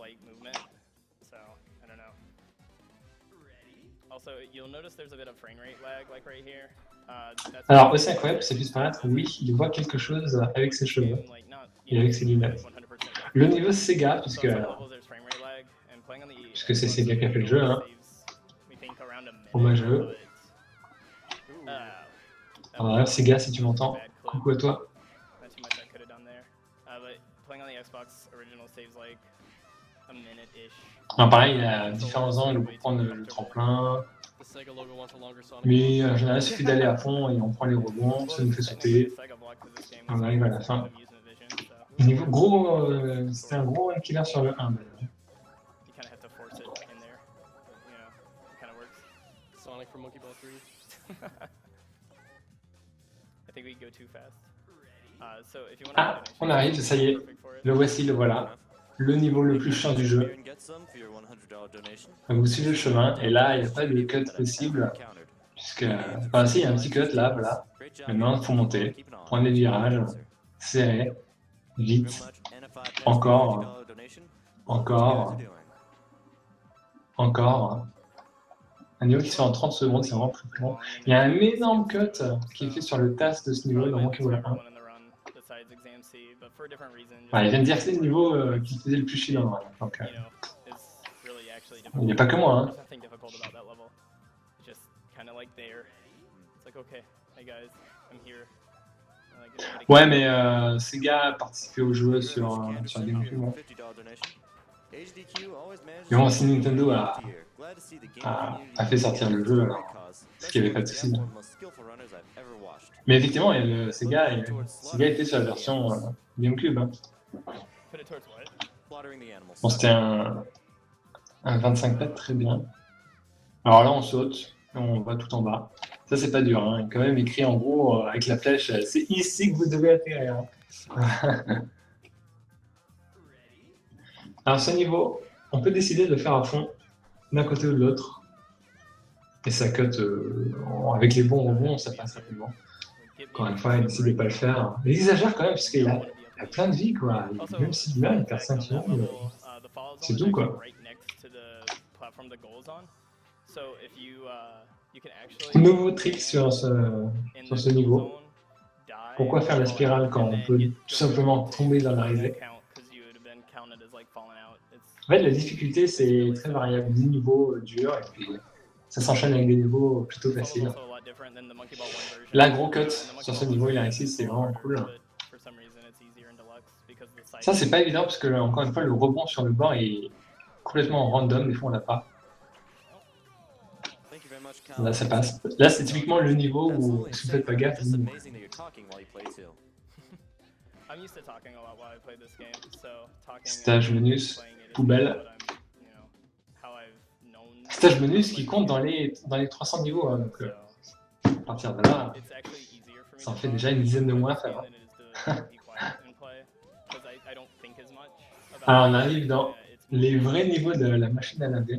A: Alors, aussi incroyable, c'est puisse paraître, oui, il voit quelque chose avec ses cheveux et avec ses lunettes. Le niveau Sega, puisque, puisque c'est Sega qui a fait le jeu, hein. Hommage à eux. Alors là, Sega, si tu m'entends, coucou à toi. Alors pareil, il y a différents angles pour prendre le tremplin. Mais en général, il suffit d'aller à fond et on prend les rebonds, ça nous fait sauter. On arrive à la fin. Niveau gros, euh, c'était un gros killer sur le un d'ailleurs.
E: Sonic from Monkey Ball three.
A: Ah, on arrive, ça y est. Le voici, le voilà. Le niveau le plus chiant du jeu. Donc vous suivez le chemin, et là, il n'y a pas de cut possible. Puisque, enfin si, il y a un petit cut là, voilà. Maintenant, il faut monter, prendre des virages, serrer, vite, encore, encore, encore. Un niveau qui se fait en trente secondes, c'est vraiment très très bon. Il y a un énorme cut qui est fait sur le task de ce niveau dans Monkey Ball un. Ouais, il vient de dire que c'est le niveau euh, qui faisait le plus chier dans le run. Donc, euh, il n'y a pas que moi. Hein. Ouais, mais euh, Sega a participé au jeu sur, euh, sur GameCube. Hein. Mais bon, si Nintendo a, a, a fait sortir le jeu, alors, ce qui n'y avait pas de souci. Mais effectivement, il y a le Sega, et, Sega était sur la version euh, GameCube. Hein. Bon, c'était un, un vingt-cinq pattes très bien. Alors là, on saute, on va tout en bas. Ça, c'est pas dur. Hein. Il est quand même écrit en gros euh, avec la flèche, c'est ici que vous devez atterrir. Hein. Alors, ce niveau, on peut décider de le faire à fond, d'un côté ou de l'autre. Et ça cut euh, avec les bons rebonds, ça passe rapidement. Encore une fois, il décide de ne pas le faire. Il exagère quand même, parce qu'il a, il a plein de vie, quoi. Même si là, il perd cinq secondes, c'est tout, quoi. Nouveau trick sur ce, sur ce niveau. Pourquoi faire la spirale quand on peut tout simplement tomber dans l'arrivée? En fait, la difficulté, c'est très variable. Des niveaux durs, et puis ça s'enchaîne avec des niveaux plutôt faciles. Là, gros cut sur ce niveau, il a réussi, c'est vraiment cool. Ça, c'est pas évident, parce que, encore une fois, le rebond sur le bord est complètement random, des fois on l'a pas. Là, ça passe. Là, c'est typiquement le niveau où, si vous faites pas gaffe, vous... Stage menus, poubelle. Stage menus qui compte dans les, dans les trois cents niveaux. Hein, donc, euh, à partir de là, ça en fait déjà une dizaine de mois à faire. Hein. Alors, on arrive dans les vrais niveaux de la machine à laver.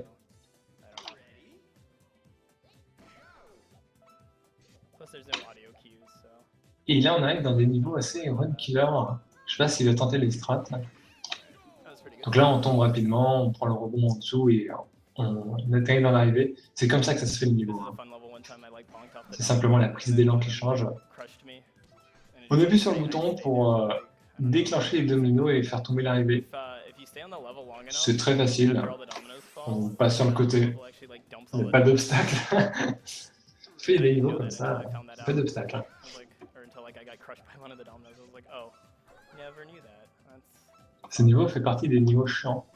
A: Et là, on arrive dans des niveaux assez run killer. Je sais pas s'il va tenter les strats. Donc là, on tombe rapidement, on prend le rebond en dessous et on, on atterrit dans l'arrivée. C'est comme ça que ça se fait le niveau. C'est simplement la prise d'élan qui change. On appuie sur le bouton pour euh, déclencher les dominos et faire tomber l'arrivée. C'est très facile. On passe sur le côté. Il n'y a pas d'obstacle. Fais des niveaux comme ça, pas d'obstacle. Ce niveau fait partie des niveaux chiants.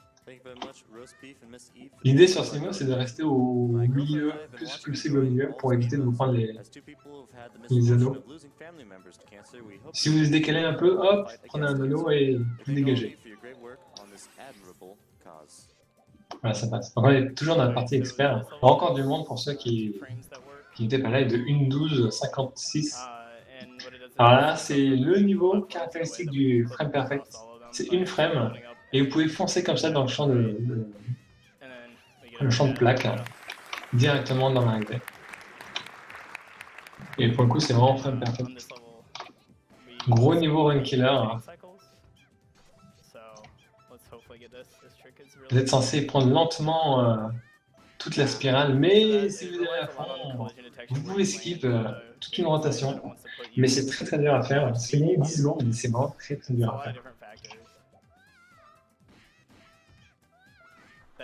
A: L'idée sur ce niveau, c'est de rester au milieu, plus pulsé au milieu, pour éviter de vous prendre les, les anneaux. Si vous décalez un peu, hop, prenez un anneau et vous dégagez. Voilà, ça passe. Donc on est toujours dans la partie expert. Il y a encore du monde pour ceux qui qui n'étaient pas là, de un douze cinquante-six. Alors là, c'est le niveau caractéristique du frame perfect. C'est une frame, et vous pouvez foncer comme ça dans le champ de, de, le champ de plaque, hein, directement dans l'arrivée. Et pour le coup, c'est vraiment frame perfect. Gros niveau run killer. Hein. Vous êtes censé prendre lentement euh, toute la spirale, mais si vous allez à fond, vous pouvez skip euh, toute une rotation. Mais c'est très très dur à faire. C'est gagné dix secondes, mais c'est vraiment très très dur à faire.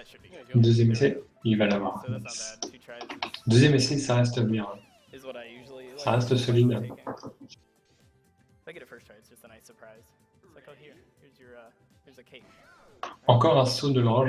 C: should be good.
A: Deuxième essai, il va l'avoir.
C: So that's not bad. Two tries is,
A: Deuxième essai, ça reste bien.
C: is what I usually
A: Ça
C: like,
A: reste solide.
C: taking. If I get a first try, it's just a nice surprise. It's like, oh here, here's your, uh, here's a cake.
A: Encore un saut de l'ange.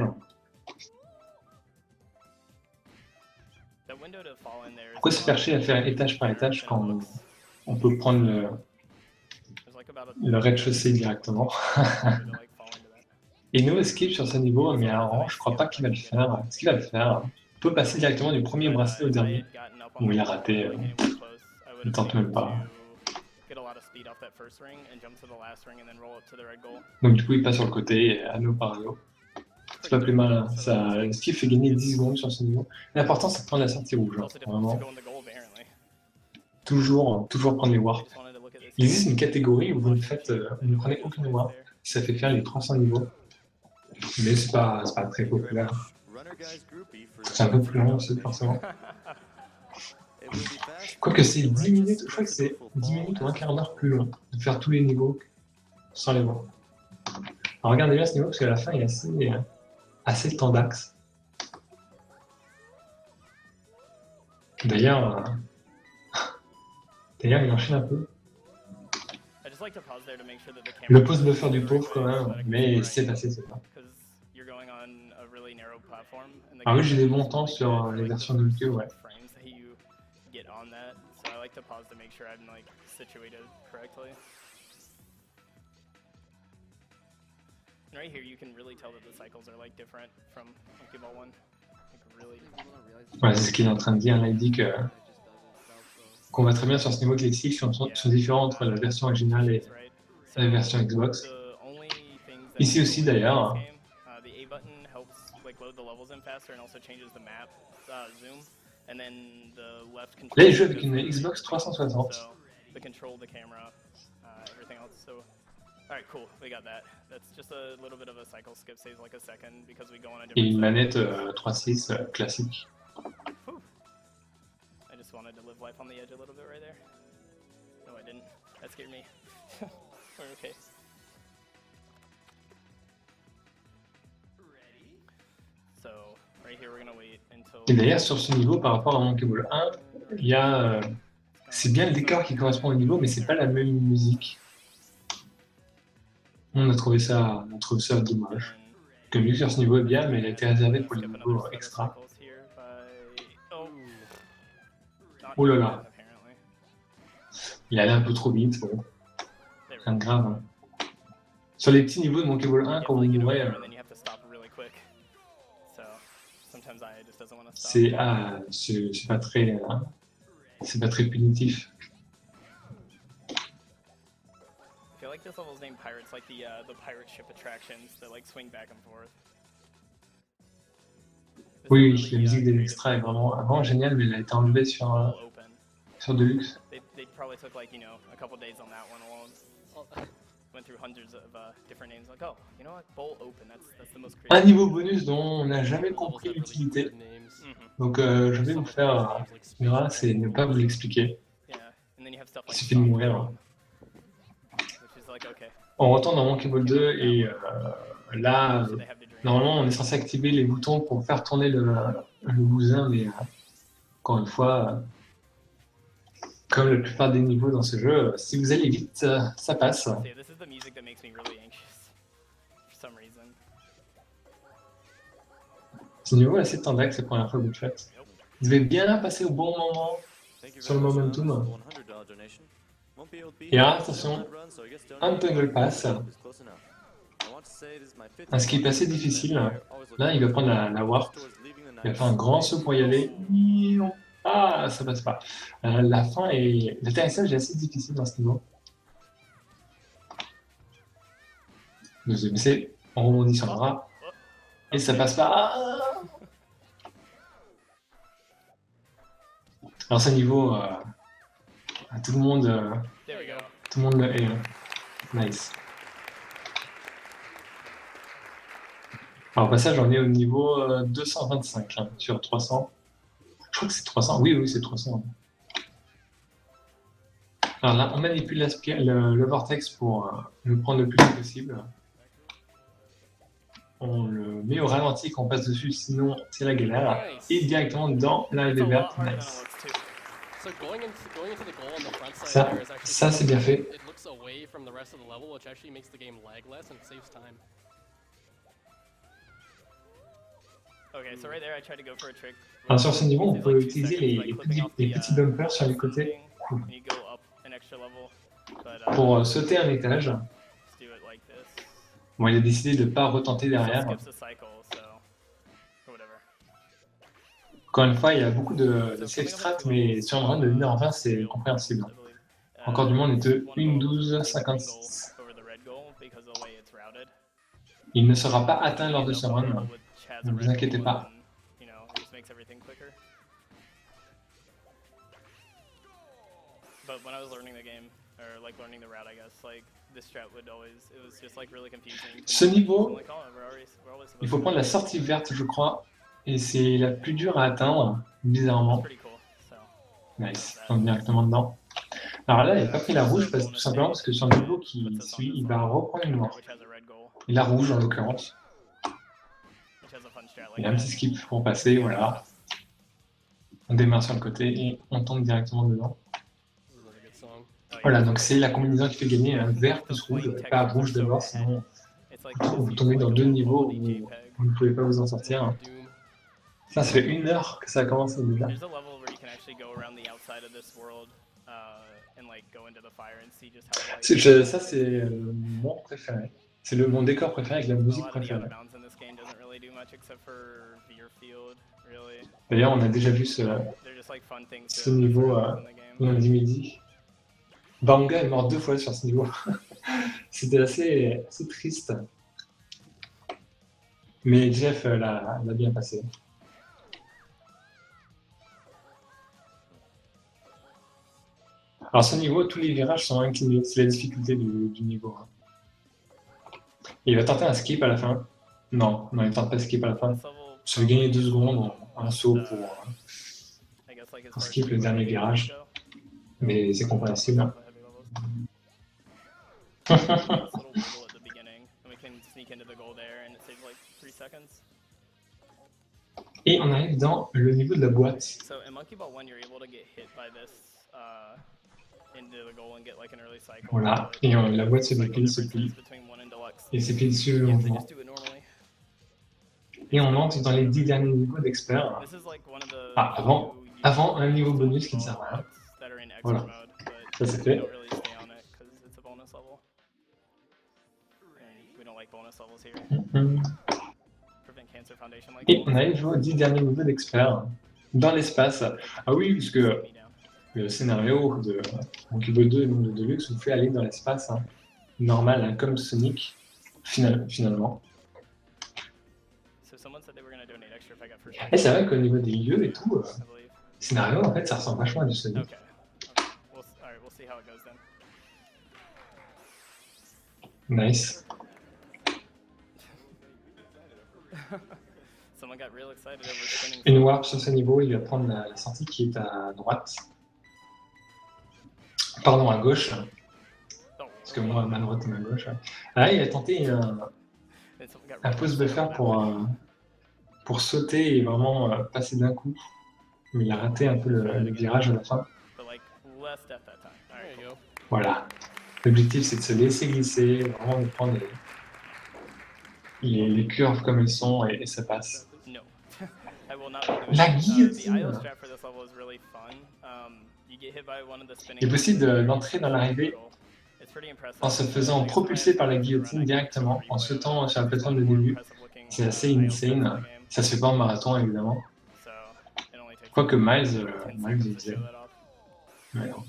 C: That window to fall in there. is
A: Pourquoi se faire chier à faire étage par étage quand on, on peut prendre le,
C: There's like about a
A: le rez-de-chaussée directement?
C: to like fall into that.
A: Et no escape sur ce niveau, mais alors, je crois pas qu'il va le faire. Est-ce qu'il va le faire? On peut passer directement du premier bracelet au dernier. Ou il a raté. euh, Il tente même pas. Donc du coup, il passe sur le côté, et anneau par anneau. C'est pas plus mal. Hein. Ça, ce qui fait gagner dix secondes sur ce niveau. L'important, c'est de prendre la sortie rouge. Hein. Vraiment. Toujours, toujours prendre les warps. Il existe une catégorie où vous ne faites, euh, vous ne prenez aucune warp. Ça fait faire les trois cents niveaux. Mais c'est pas, c'est pas très populaire. C'est un peu plus long aussi, forcément. Quoique c'est dix minutes, je crois que c'est dix minutes ou un quart d'heure plus long de faire tous les niveaux sans les voir. Alors regardez bien ce niveau parce qu'à la fin il est assez, euh, assez tendax. D'ailleurs, euh, d'ailleurs il enchaîne un peu. Le pause buffer du pauvre quand même, mais c'est passé, c'est pas. Ah oui, j'ai des bons temps sur euh, les versions de Q, ouais.
C: Get on that, so I like to pause to make sure I'm like situated correctly. And right here, you can really tell that the cycles are like different from Monkey Ball one. Like really.
A: Ouais, c'est ce qu'il est en train de dire. Là, il dit que qu'on voit très bien sur ce niveau que les cycles sont, sont, sont différents entre la version originale et la version Xbox. Ici aussi d'ailleurs.
C: The A button helps like load the levels in faster and also changes the map uh, zoom. And then the left control.
A: Là, il joue avec une Xbox trois cent soixante.
C: So the control, the camera, uh, everything else. So, all right, cool, we got that. That's just a little bit of a cycle skip, saves like a second because we go on a different.
A: Et une manette euh, trois six euh, classique.
C: Whew. I just wanted to live life on the edge a little bit right there. No, I didn't. That scared me. We're okay. So.
A: Et d'ailleurs, sur ce niveau, par rapport à Monkey Ball un, il y a, euh, c'est bien le décor qui correspond au niveau, mais c'est pas la même musique. On a trouvé ça, on a trouvé ça dommage. Que la musique sur ce niveau est bien, mais elle a été réservée pour les niveaux extra. Oh là là. Il allait un peu trop vite, bon. Rien de grave. Hein. Sur les petits niveaux de Monkey Ball un, quand vous mourrez, euh, c'est ah, c'est pas très euh, c'est pas très punitif. Oui, oui, la musique des extras est vraiment, vraiment géniale, mais elle a été enlevée sur euh, sur Deluxe. Un niveau bonus dont on n'a jamais compris l'utilité. Donc euh, je vais vous faire Mira, c'est ne pas vous l'expliquer. Il suffit de mourir. On retourne dans Monkey Ball deux et euh, là, euh, normalement on est censé activer les boutons pour faire tourner le, le bousin, mais euh, encore une fois, euh, comme la plupart des niveaux dans ce jeu, euh, si vous allez vite, euh, ça passe. Ce niveau est assez tendax, c'est la première fois que vous le faites. Vous devez bien passer au bon moment sur le momentum. Et là, attention, un Tungle Pass. Un skip assez difficile. Là, il va prendre la, la warp. Il va faire un grand saut pour y aller. Ah, ça passe pas. Euh, la fin est... L'atterrissage est assez difficile dans ce niveau. Deuxième essai, on rebondit sur le bras. Et ça passe pas. Alors ce niveau, euh, tout le monde, euh, tout le monde le hait. Nice. Alors au passage, on est au niveau euh, deux cent vingt-cinq hein, sur trois cents. Je crois que c'est trois cents. Oui, oui, c'est trois cents. Alors là, on manipule le, le vortex pour euh, le prendre le plus vite possible. on le met au ralenti quand on passe dessus, sinon c'est la galère. Et directement dans l'arrivée verte, nice. Ça, ça c'est bien fait. Alors sur ce niveau, on peut utiliser les, les, petits, les petits bumpers sur les côtés pour sauter un étage. Bon, il a décidé de ne pas retenter derrière. Encore une fois, il y a beaucoup de, de safe strat, mais sur un run de une heure vingt, c'est compréhensible. Encore du monde est de une douze cinquante-six. Il ne sera pas atteint lors de ce run, ne vous inquiétez pas. Ce niveau, il faut prendre la sortie verte, je crois, et c'est la plus dure à atteindre, bizarrement. Nice, on est directement dedans. Alors là, il n'a pas pris la rouge, parce, tout simplement parce que sur le niveau qui suit, il va reprendre une noire. Et la rouge, en l'occurrence. Il y a un petit skip pour passer, voilà. On démarre sur le côté et on tombe directement dedans. Voilà, donc c'est la combinaison qui fait gagner un vert plus rouge, pas rouge d'abord, sinon vous tombez dans deux niveaux où vous ne pouvez pas vous en sortir. Ça, ça fait une heure que ça a commencé déjà. Je, ça, c'est mon préféré. C'est mon décor préféré avec la musique préférée. D'ailleurs, on a déjà vu ce, ce niveau euh, lundi midi. Banga est mort deux fois sur ce niveau. C'était assez, assez triste. Mais Jeff l'a bien passé. Alors ce niveau, tous les virages sont inclinés. C'est la difficulté du, du niveau. Et il va tenter un skip à la fin. Non, non, il ne tente pas de skip à la fin. Ça va gagner deux secondes, un saut pour, pour skip le dernier virage. Mais c'est compréhensible. Et on arrive dans le niveau de la boîte. Voilà, et on, la boîte se déplie, se plie, et se plie dessus le mouvement. Et on entre dans les dix derniers niveaux d'expert. Ah, avant, avant un niveau bonus qui ne sert à rien. Voilà, ça c'est fait. Mm-hmm. Et on arrive aux dix derniers niveaux d'expert dans l'espace. Ah oui, parce que le scénario de Monkey Ball deux et Monde de Deluxe vous fait aller dans l'espace, hein, normal, hein, comme Sonic, final, finalement. Et c'est vrai qu'au niveau des lieux et tout, euh, le scénario, en fait, ça ressemble vachement à du Sonic. Nice. Une warp sur ce niveau, il va prendre la, la sortie qui est à droite. Pardon, à gauche. Parce que moi, ma droite et ma gauche. Ah, il a tenté un, un pause buffer pour, euh, pour sauter et vraiment euh, passer d'un coup. Mais il a raté un peu le, le virage à la fin. Voilà. L'objectif, c'est de se laisser glisser, vraiment de prendre les, les, les curves comme elles sont et, et ça passe. La guillotine. Il est possible d'entrer dans l'arrivée en se faisant propulser par la guillotine directement, en sautant sur la plateforme de début. C'est assez insane. Ça se fait pas en marathon, évidemment. Quoique Miles, euh, Miles il disait. Mais non.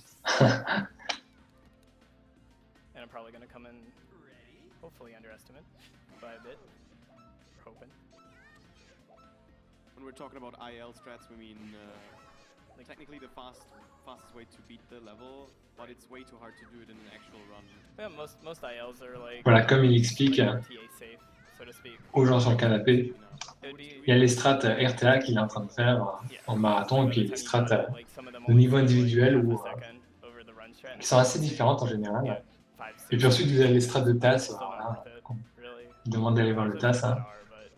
F: When we're talking about I L strats, we mean uh, technically the fast, fastest way to beat the level, but it's way too hard to do it in an actual run.
C: Yeah, most, most I Ls are like,
A: voilà, comme il explique
C: like T A safe, so to speak.
A: Aux gens sur le canapé, il y a les strats R T A qu'il est en train de faire en marathon, et puis les strats de niveau individuel où, qui sont assez différentes en général. Et puis ensuite, vous avez les strats de tasse. Voilà. demande d'aller voir le tas, ça.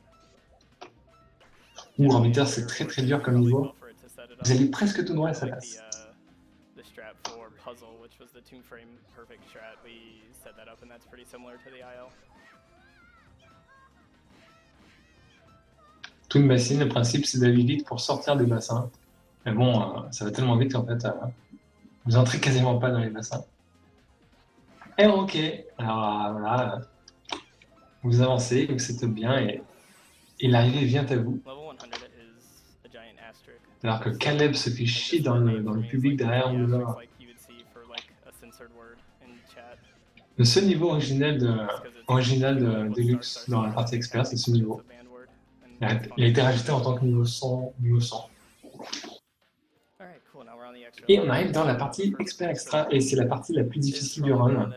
A: Ouh, Orbiter, c'est très très dur comme niveau. Vous allez presque tout droit et ça passe. Toon Basin, le principe c'est d'aller vite pour sortir des bassins. Mais bon, euh, ça va tellement vite qu'en fait, euh, vous entrez quasiment pas dans les bassins. Et ok, alors euh, voilà, euh, vous avancez, vous setez bien et, et l'arrivée vient à vous. Alors que Caleb se fait chier dans le, dans le public derrière nous. Le seul niveau original de, original de Deluxe dans la partie expert, c'est ce niveau. Il a, il a été rajouté en tant que niveau cent. Niveau cent. Et on arrive dans la partie expert extra, et c'est la partie la plus difficile du run.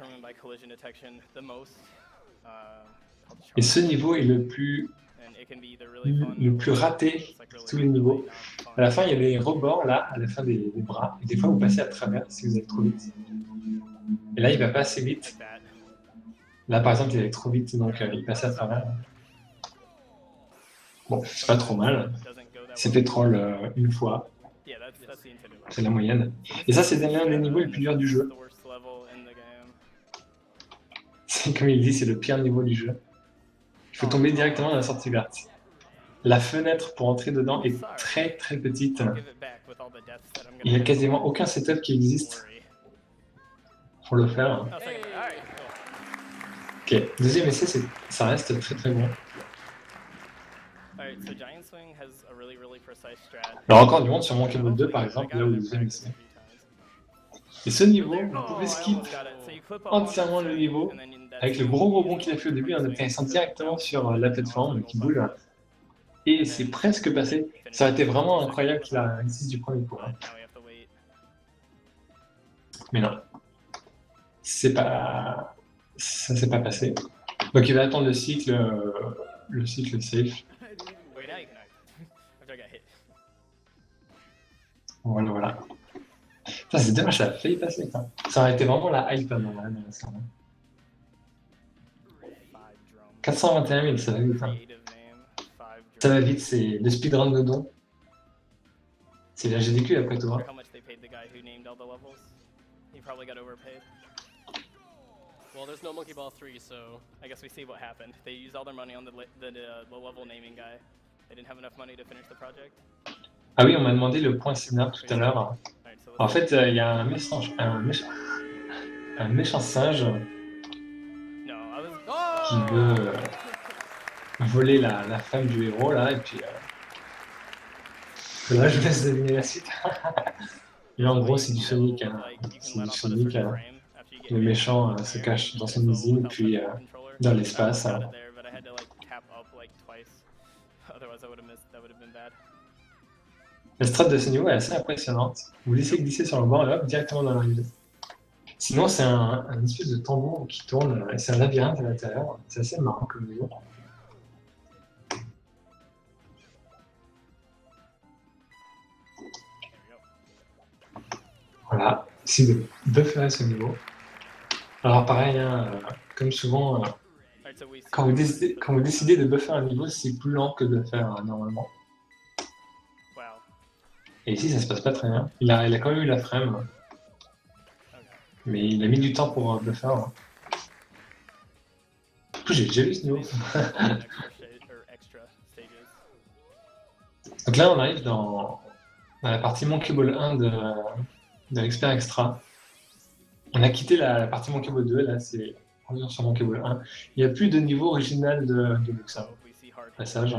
A: Et ce niveau est le plus, le plus raté de tous les niveaux. À la fin, il y a des rebords là, à la fin des, des bras, et des fois vous passez à travers si vous allez trop vite. Et là, il va pas assez vite. Là, par exemple, il allait trop vite, donc euh, il passait à travers. Bon, c'est pas trop mal. Il s'est fait troll euh, une fois. C'est la moyenne. Et ça, c'est l'un des niveaux les plus durs du jeu. C'est comme il dit, c'est le pire niveau du jeu. Il faut tomber directement dans la sortie verte. La fenêtre pour entrer dedans est très très petite. Il n'y a quasiment aucun setup qui existe pour le faire. Ok, deuxième essai, ça reste très très bon. Alors encore du monde sur Monkey Ball deux par exemple, là où le deuxième essai. Et ce niveau, vous pouvez skip entièrement le niveau avec le gros rebond qu'il a fait au début en atterrissant directement sur la plateforme qui bouge. Et c'est presque passé. Ça aurait été vraiment incroyable qu'il a réussi du premier coup. Hein. Mais non. C'est pas... Ça s'est pas passé. Donc il va attendre le cycle, le cycle safe. Voilà, voilà. Ça, c'est dommage, ça a failli passer. Quoi. Ça aurait été vraiment la hype pendant la l'instant. quatre cent vingt et un mille, ça va vite. Hein. Ça va vite, c'est le speedrun de Don. C'est la G D Q après tout. Hein.
E: Well, there's no Monkey Ball three, so I guess we see what happened. They used all their money on the, the, uh, the level naming guy. They didn't have enough money to finish the project.
A: Ah oui, on m'a demandé le point scénar tout à l'heure. En fait, il euh, y a un méchant, un méchant, un méchant singe qui veut euh, voler la, la femme du héros, là, et puis... Euh, là, je vous laisse deviner la suite. Et là, en gros, c'est du Sonic. Hein. C'est du Sonic. Hein. Le méchant euh, se cache dans son usine, puis euh, dans l'espace. Hein. La strat de ce niveau est assez impressionnante. Vous laissez glisser sur le bord et hop, directement dans l'arrivée. Sinon, c'est un, un espèce de tambour qui tourne, et c'est un labyrinthe à l'intérieur. C'est assez marrant comme niveau. Voilà, c'est de buffer ce niveau. Alors pareil, hein, euh, comme souvent, euh, quand, vous décidez, quand vous décidez de buffer un niveau, c'est plus lent que de le faire euh, normalement. Et ici, ça se passe pas très bien. Il a, il a quand même eu la frame. Mais il a mis du temps pour euh, buffer. Hein. Du coup, j'ai déjà vu ce niveau. Donc là, on arrive dans, dans la partie Monkey Ball un de, de l'expert extra. On a quitté la, la partie Monkey Ball deux, là, c'est revient sur Monkey Ball un. Il n'y a plus de niveau original de, de Luxa. Passage.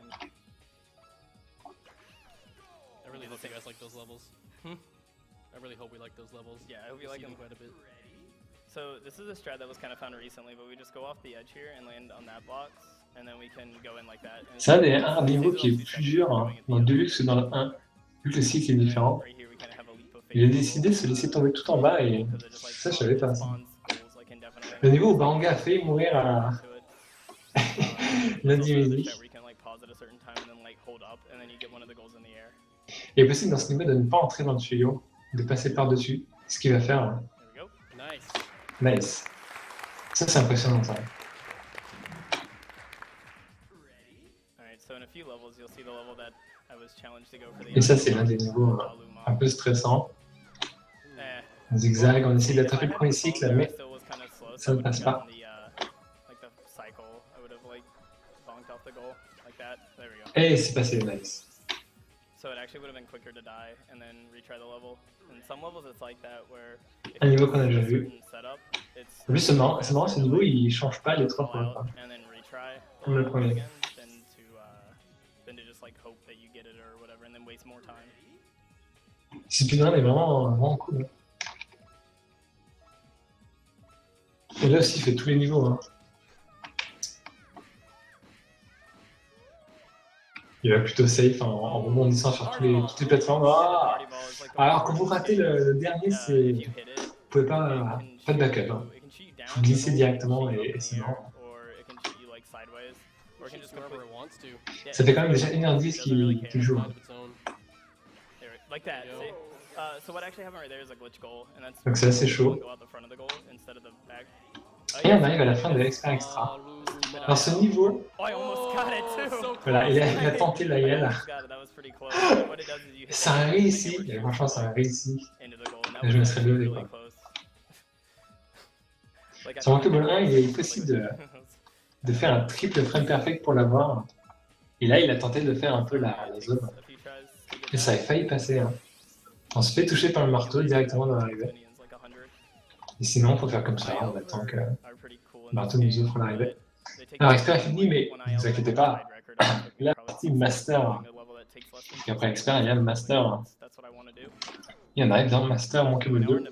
E: You guys like those levels. Hmm? I really hope we like those levels.
C: Yeah, I hope you like them quite a bit. So this is a strat that was kind of found recently, but we just go off the edge here and land on that box, and then we can go in like that.
A: C'est un des un niveau qui est plus dur hein, dans le Deluxe que dans le un, vu que le cycle est différent. Il a décidé de se laisser tomber tout en bas et ça, je savais pas ça. Le niveau où Baranga a fait mourir à lundi midi. Il est possible dans ce niveau de ne pas entrer dans le tuyau, de passer par-dessus, ce qu'il va faire. Nice. Ça, c'est impressionnant, ça. Et ça, c'est l'un des niveaux euh, un peu stressants. On zigzag, on essaie d'attraper le premier cycle, mais ça ne passe pas. Et c'est passé, nice. Un niveau qu'on a déjà vu. En plus, c'est marrant, c'est marrant, ce niveau il change pas les trois premières fois. Comme le premier. Speedrun est vraiment, vraiment cool. Et là aussi, il fait tous les niveaux. Hein. Il va plutôt safe en, en rebondissant sur tous les, toutes les plateformes. Ah alors, quand vous ratez le, le dernier, c'est vous pouvez pas, pas de backup. Hein. Vous glissez directement et, et c'est marrant. Ça fait quand même déjà une heure dix qu'il qu joue. Hein. Donc c'est assez chaud. Et on arrive à la fin de l'Expert Extra. Alors ce niveau, voilà, il a, il a tenté la gueule. Ça a réussi, et franchement ça a réussi. Et je me serais levé quoi. Sur Monkey un, il est possible de, de faire un triple frame perfect pour l'avoir. Et là il a tenté de faire un peu la, la zone. Et ça a failli passer. Hein. On se fait toucher par le marteau directement dans l'arrivée. Et sinon, il faut faire comme ça, on attend que le marteau nous offre l'arrivée. Alors, Expert est fini, mais ne vous inquiétez pas, la partie Master. Et après Expert, il y a Master. Il y en arrive dans Master Monkey Ball deux.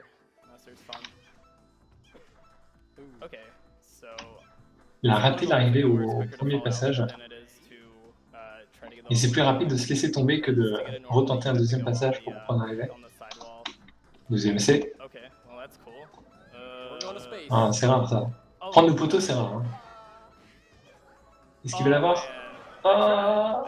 A: Il a raté l'arrivée au premier passage. Et c'est plus rapide de se laisser tomber que de retenter un deuxième passage pour prendre l'arrivée. Deuxième essai. Ah, c'est rare ça. Prendre le poteau, c'est rare. Hein. Est-ce qu'il va l'avoir? Ah,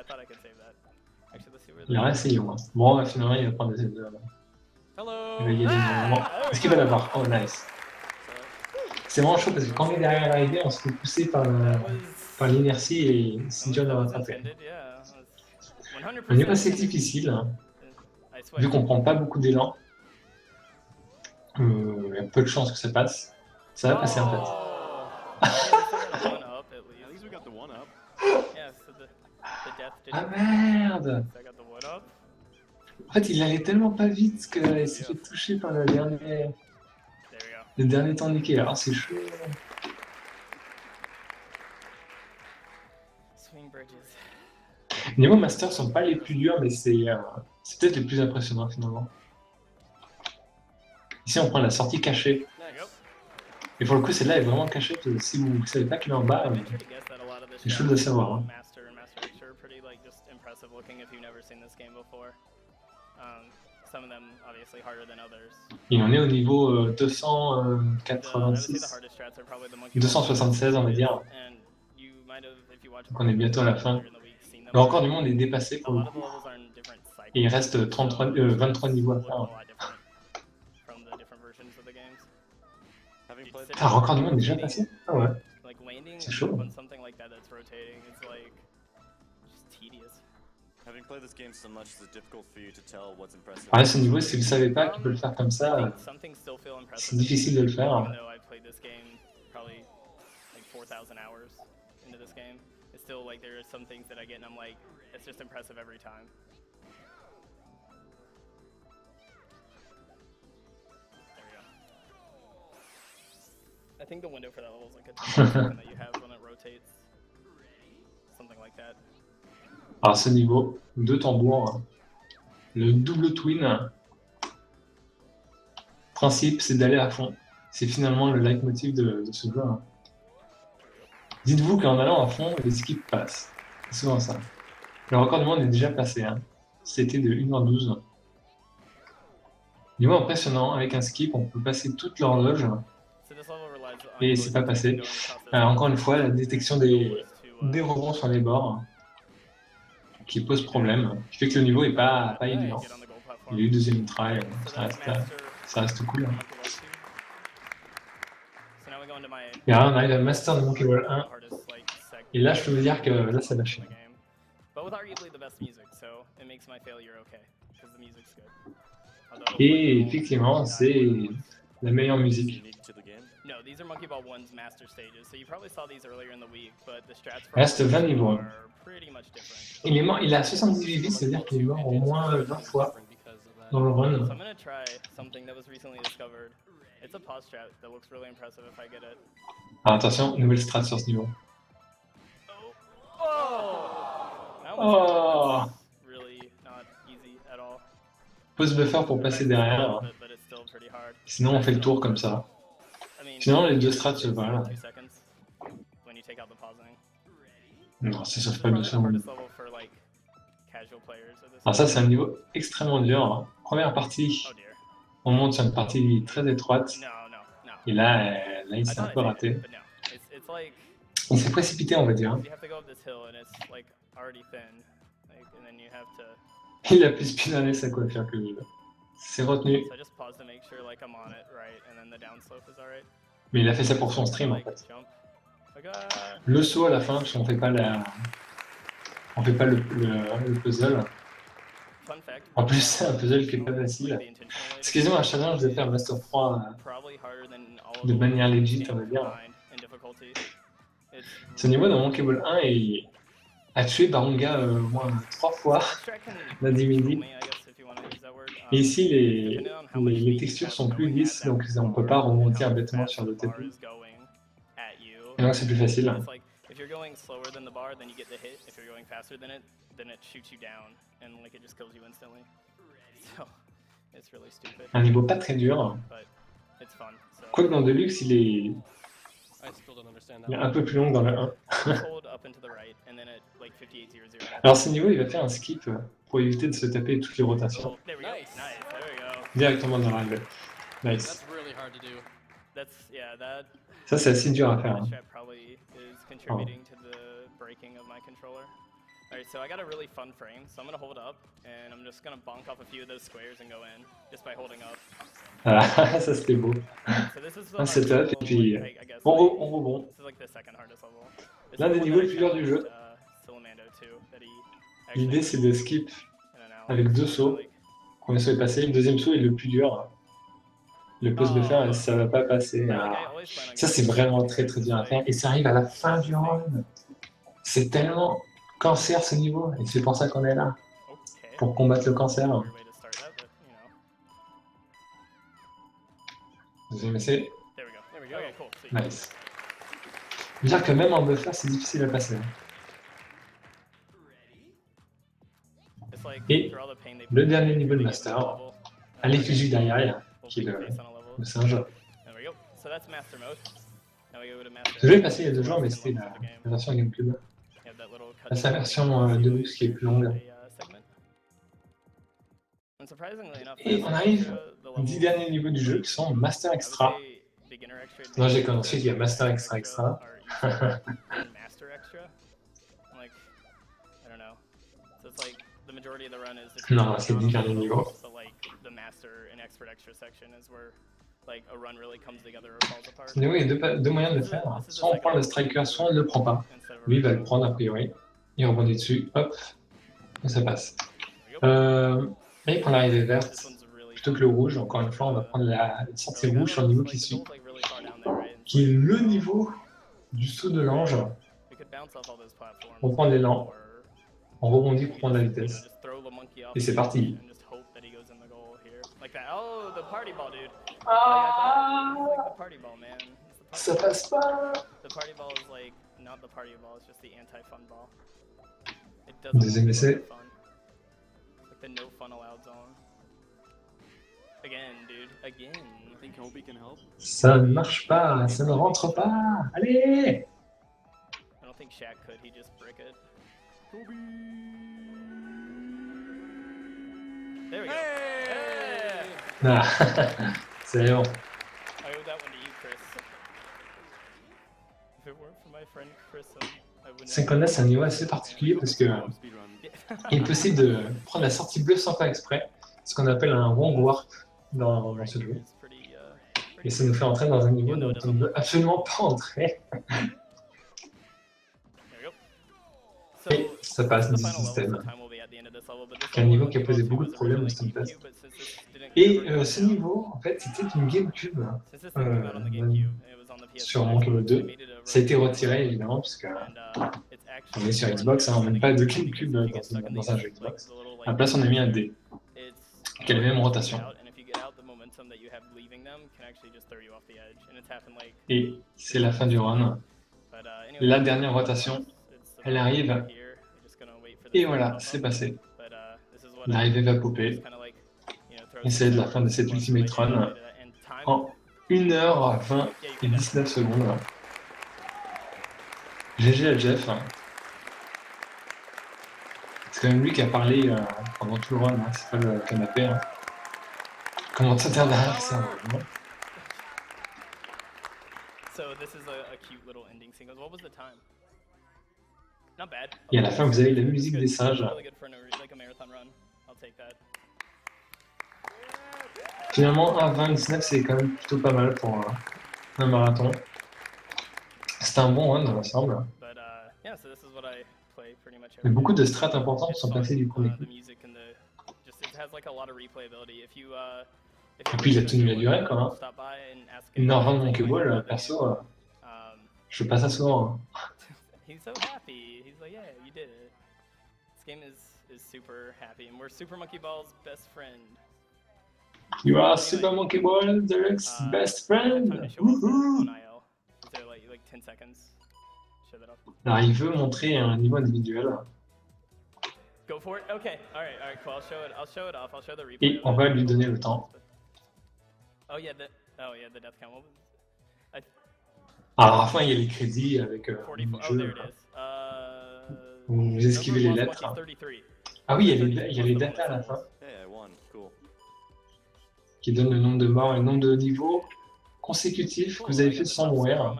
A: il a réessayé moi. Bon, finalement, il va prendre des deux. Il va y aller normalement. Est-ce qu'il va l'avoir? Oh, nice. C'est vraiment chaud parce que quand on est derrière l'arrivée, on se fait pousser par, par l'inertie et c'est dur de rattraper. Un niveau assez difficile, hein. Vu qu'on prend pas beaucoup d'élan. Euh, il y a peu de chances que ça passe. Ça va passer en fait. Ah merde! En fait, il allait tellement pas vite qu'il s'est fait toucher par le dernier, le dernier tourniquet. Alors c'est chaud. Les niveaux Master sont pas les plus durs, mais c'est euh, peut-être les plus impressionnants finalement. Ici, on prend la sortie cachée. Et pour le coup, celle-là est vraiment cachée. Si vous ne savez pas qu'il est en bas, c'est chaud de le savoir. Hein. Il en est au niveau euh, deux cent quatre-vingt-six, deux cent soixante-seize, on va dire. Donc on est bientôt à la fin. Le record du monde est dépassé pour le coup. Et il reste trente-trois, euh, vingt-trois niveaux à faire. Ah, le record du monde est déjà passé? Ah ouais. C'est chaud. Ah, ce niveau, si vous ne savez pas qu'il peut le faire comme ça, c'est difficile de le faire.
C: I think the window for that level is like a ten second that you have when it rotates. Something like that.
A: Alors ce niveau, deux tambours, le double twin. Principe, c'est d'aller à fond. C'est finalement le leitmotiv de, de ce jeu. Hein. Dites-vous qu'en allant à fond, les skips passent. C'est souvent ça. Le record du monde est déjà passé. Hein. C'était de une heure douze. Niveau impressionnant, avec un skip, on peut passer toute l'horloge. Et c'est pas passé. Alors, encore une fois, la détection des, des rebonds sur les bords qui pose problème, qui fait que le niveau est pas, pas évident. Il y a eu deuxième try, ça reste, ça reste cool. Et là, on arrive à Master de Monkey Ball un. Et là, je peux vous dire que là, ça va chier.
C: but with arguably the best music, so it makes my failure okay, because the music's good.
A: Et effectivement, c'est la meilleure musique.
C: No, these are Monkey Ball one's master stages, so you probably saw these earlier in the week, but the strats
A: reste vingt niveaux.
C: are pretty much different.
A: Il est mort, il a soixante-dix-huit vies, c'est-à-dire qu'il est mort au moins vingt fois dans le run.
C: So I'm gonna try something that was recently discovered. It's a pause strat that looks really impressive if I get it.
A: Alors attention, nouvelle strat sur ce niveau.
C: Oh! That
A: Oh!
C: was really not easy at all.
A: Pause buffer pour passer derrière.
C: But, but it's still pretty hard.
A: Sinon on fait le tour comme ça.
C: I mean,
A: Sinon les deux strats se valent.
C: two seconds when you take out the pausing.
A: Non, c'est sur
C: It's
A: pas
C: probably
A: de
C: the
A: son.
C: hardest level for like casual players at this
A: Alors ça c'est un niveau extrêmement dur. Hein. Première partie,
C: Oh dear.
A: on monte sur une partie très étroite.
C: No, no, no.
A: Et là, euh, là il
C: I
A: s'est un
C: thought
A: peu
C: I did
A: raté.
C: it, but no. It's, it's like
A: Il s'est précipité on va dire.
C: you have to go up this hill and it's like already thin, like, and then you have to.
A: Il a plus speedrunné sa coiffure que lui. C'est retenu.
C: So I just pause to make sure like I'm on it right, and then the downslope is alright.
A: Mais il a fait ça pour son stream en
C: Like
A: fait.
C: jump. Like, ah.
A: Le saut à la fin, parce qu'on fait pas la... On fait pas le, le, le puzzle.
C: Fun fact.
A: En plus, c'est un puzzle qui est pas facile. Excusez-moi, Chadin, je vais faire Master trois
C: Probably harder than all
A: de
C: of the
A: manière
C: ones
A: legit,
C: in
A: on va dire.
C: mind in difficulty. It's
A: Ce niveau dans Monkey Ball un il a tué Barunga euh, au moins trois fois. La Dimidi. Et ici, les, les, les textures sont plus lisses, donc on peut pas remonter bêtement sur le tapis. Et donc c'est plus facile.
C: If you're going slower than the bar, then you get the hit. If you're going faster than it, then it shoots you down and like it just kills you instantly. So it's really stupid.
A: Un niveau pas très dur.
C: But it's fun. So
A: Quoique dans Deluxe, il est, il est un peu plus long dans le un.
C: hold up and to the right, and then at like fifty-eight zero zero.
A: Alors ce niveau, il va faire un skip pour éviter de se taper toutes les rotations.
C: Oh, there we go. Nice. There we go.
A: Directement dans la règle. Nice.
E: That's really hard to do.
C: That's yeah. That
A: Ça, c'est assez dur à faire. Hein.
C: strat probably is contributing to the breaking of my controller. Alright, so I got a really fun frame, so I'm gonna hold up, and I'm just gonna bonk off a few of those squares and go in, just by holding up.
A: Ah, ça c'était beau.
C: So this is the
A: Un
C: hardest
A: setup, et
C: level,
A: puis
C: I, I guess,
A: on,
C: like,
A: re, on rebond.
C: this is like the second hardest level. It's
A: L'un
C: the
A: des
C: one
A: niveaux
C: that
A: les
C: I
A: plus durs du
C: challenged,
A: jeu.
C: uh, Sillamando too, that he actually
A: L'idée, c'est de skip
C: in and out.
A: avec deux sauts.
C: Like,
A: Le premier saut est passé, le deuxième saut est le plus dur. Le pause de fer, ça va pas passer.
C: like, I
A: Ah.
C: always plan on
A: Ça, c'est
C: getting
A: vraiment
C: it,
A: très très
C: it's
A: dur à
C: like-
A: faire. Et ça arrive à la fin du run. C'est tellement cancer ce niveau. Et c'est pour ça qu'on est là.
C: Okay.
A: Pour combattre le cancer.
C: Weird way to start that, but, you know.
A: Deuxième essai.
C: There we go. There we go. Okay, cool. Sweet.
A: Nice. Dire que même en buffer, c'est difficile à passer.
C: It's like,
A: Et
C: for all the pain they
A: le
C: put
A: dernier
C: in,
A: niveau de
C: they
A: master,
C: get the level,
A: à l'effigie derrière, il y a-
C: we'll
A: qui est
C: pick
A: le,
C: based on a level.
A: le singe.
C: There we go. So that's master mode. Now we go to master.
A: Je l'ai passé il y a deux jours, mais c'était la,
C: Levels of the game.
A: la version GameCube.
C: You have that little cut
A: Là, c'est la
C: down
A: version
C: where
A: euh,
C: you
A: Deluxe qui est plus longue.
C: a, uh, segment. And surprisingly enough,
A: Et
C: master
A: on arrive
C: extra, the
A: aux dix
C: levels,
A: derniers niveaux du jeu qui sont Master
C: I would
A: Extra.
C: say beginner extra,
A: Non, j'ai
C: advanced
A: commencé, il y a Master
C: extra,
A: Extra Extra.
C: are easier than master extra. Like, I don't know. So it's like the majority of the run is the
A: Non, c'est dix derniers
C: levels,
A: niveaux.
C: but like the master and expert extra section is where like a run really comes together or falls apart.
A: Ce niveau, il y a deux, pa- deux moyens de le faire. Soit on prend le striker, soit on ne le prend pas.
C: Instead of a
A: Lui, il va
C: run.
A: le prendre a priori. Il rebondit dessus, hop, et ça passe.
C: There we go.
A: Euh, là, il prend l'arrivée
C: This
A: verte
C: one's really
A: plutôt que le rouge. Encore une fois, on va prendre la sortie rouge sur le niveau qui suit,
C: Like really far down there, right?
A: qui est le niveau du saut de l'ange.
C: We could bounce off all those platforms.
A: On prend l'élan,
C: or,
A: on rebondit pour prendre la
C: you know,
A: vitesse.
C: just throw the monkey off
A: Et c'est
C: the
A: parti.
C: edge and just hope that he goes in the goal here. Like that. Oh, the party ball, dude. Like, I thought, it's like the party ball, man. It's the
A: Ça
C: party
A: passe pas.
C: ball. The party ball is like not the party ball. It's just the anti-fun ball. It doesn't
A: Deuxième
C: look
A: essai.
C: like fun. Like the no fun allowed zone. Again, dude. Again.
F: I think Hobie can help.
A: Ça ne marche pas, ça ne rentre pas. Allez.
C: I don't think Shaq could. He just brick it. There we go. Hey!
A: Ah, c'est bon.
C: I owe that one to you, Chris. If it weren't for my friend Chris, um, I wouldn't.
A: C'est qu'on a, c'est un niveau assez particulier parce que euh,
F: Speedrun.
A: il est possible de prendre la sortie bleue sans faire exprès, ce qu'on appelle un wrong warp dans, dans ce jeu.
C: It's pretty, uh,
A: Et
C: pretty
A: ça nous fait entrer dans un niveau dont on ne veut absolument pas entrer.
C: There we go. So,
A: Et ça passe dans ce système. C'est un niveau qui a posé beaucoup de problèmes au Stunfest. Et euh, ce niveau, en fait, c'était une GameCube euh, sur Monkey deux. Ça a été retiré, évidemment, puisque on est sur Xbox, hein, on n'a même pas de GameCube dans, dans un jeu Xbox. À la place, on a mis un D, qui a la même rotation. Et c'est la fin du run. La dernière rotation, elle arrive. Et voilà, c'est passé. L'arrivée va popper. Et c'est la fin de cette Ultimate Run en une heure vingt et dix-neuf secondes. G G à Jeff. C'est quand même lui qui a parlé euh, pendant tout le run, hein. C'est pas le canapé. Hein. Comment ça t'aide derrière ça hein. Et à la fin, vous avez la musique des singes. Finalement, un vingt dix-neuf, c'est quand même plutôt pas mal pour un, un marathon. C'est un bon run dans l'ensemble. Mais beaucoup de strats importantes sont passées du premier coup. Et puis la tenue a duré quand même. Une heure vingt de Monkey Ball, perso, euh, je fais pas ça souvent. Hein.
E: He's so happy. He's like, yeah, you did it. This game is is super happy, and we're Super Monkey Ball's best friend.
A: You are Super Monkey Ball, Derek's uh, best friend. Woohoo!
E: Like, like ten seconds. Show that up.
A: Alors, il veut montrer un niveau individuel.
E: Go for it. Okay. All right. All right. Cool. I'll show it. I'll show it off. I'll show the replay.
A: Et on va lui donner le temps.
E: Oh yeah. The, oh yeah. The death count. What was, I,
A: Alors, à la fin, il y a les crédits avec euh, le jeu. Vous esquivez les lettres. Hein. Ah oui, il y, a les, il y a les datas à la fin. Qui donnent le nombre de morts et le nombre de niveaux consécutifs que vous avez fait sans mourir.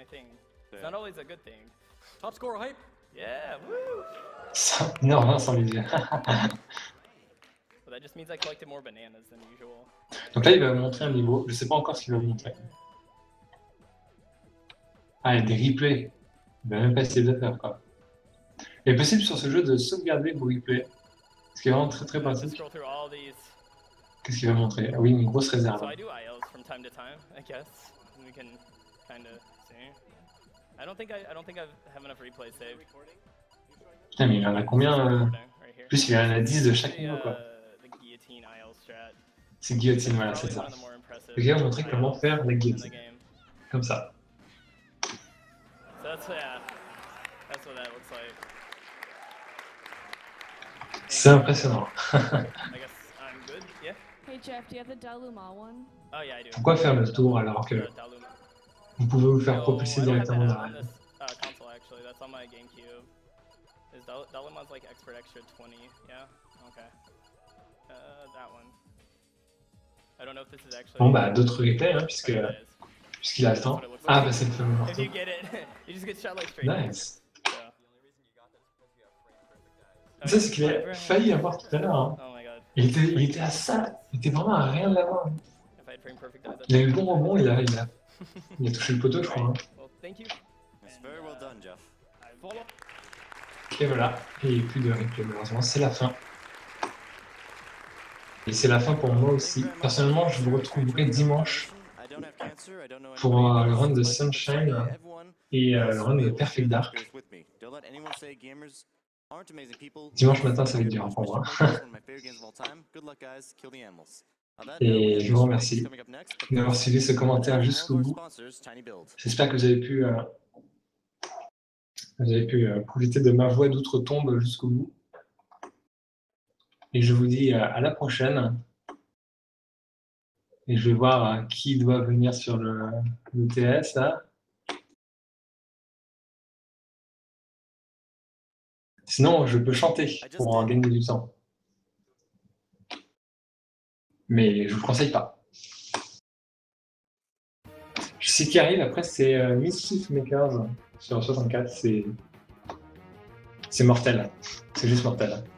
A: une heure vingt sans les yeux. Donc là, il va vous montrer un niveau. Je ne sais pas encore ce qu'il va vous montrer. Ah, il y a des replays. Il va même pas essayer de le faire, quoi. Il est possible sur ce jeu de sauvegarder vos replays. Ce qui est vraiment très très pratique. Qu'est-ce qu'il va montrer? Ah oui, une grosse réserve. Putain, mais il en a combien euh... En plus, il en a dix de chaque niveau, quoi. C'est guillotine, voilà, c'est ça. Le gars va montrer comment faire la guillotine. Comme ça. C'est impressionnant. Pourquoi faire le tour alors que vous pouvez vous faire propulser directement dans la Bon bah d'autres replays hein, puisque puisqu'il a le temps. Ah bah c'est le fameux morceau. Nice. Ça c'est qu'il a failli avoir tout à l'heure. Hein. Il, était, il était à ça, il était vraiment à rien de l'avoir. Il a eu le bon rebond, il a, il a, il a touché le poteau je crois. Hein. Et voilà, il n'y a plus de replay malheureusement, c'est la fin. Et c'est la fin pour moi aussi. Personnellement, je vous retrouverai dimanche pour euh, le run de Sunshine et euh, le run de Perfect Dark. Dimanche matin, ça va être dur pour moi. Et je vous remercie d'avoir suivi ce commentaire jusqu'au bout. J'espère que vous avez pu, euh, vous avez pu euh, profiter de ma voix d'outre-tombe jusqu'au bout. Et je vous dis euh, à la prochaine. Et je vais voir euh, qui doit venir sur le, le T S là. Sinon, je peux chanter pour en gagner du temps. Mais je vous le conseille pas. Je sais qui arrive, après c'est euh, Mischief Makers sur soixante-quatre, c'est c'est mortel. C'est juste mortel.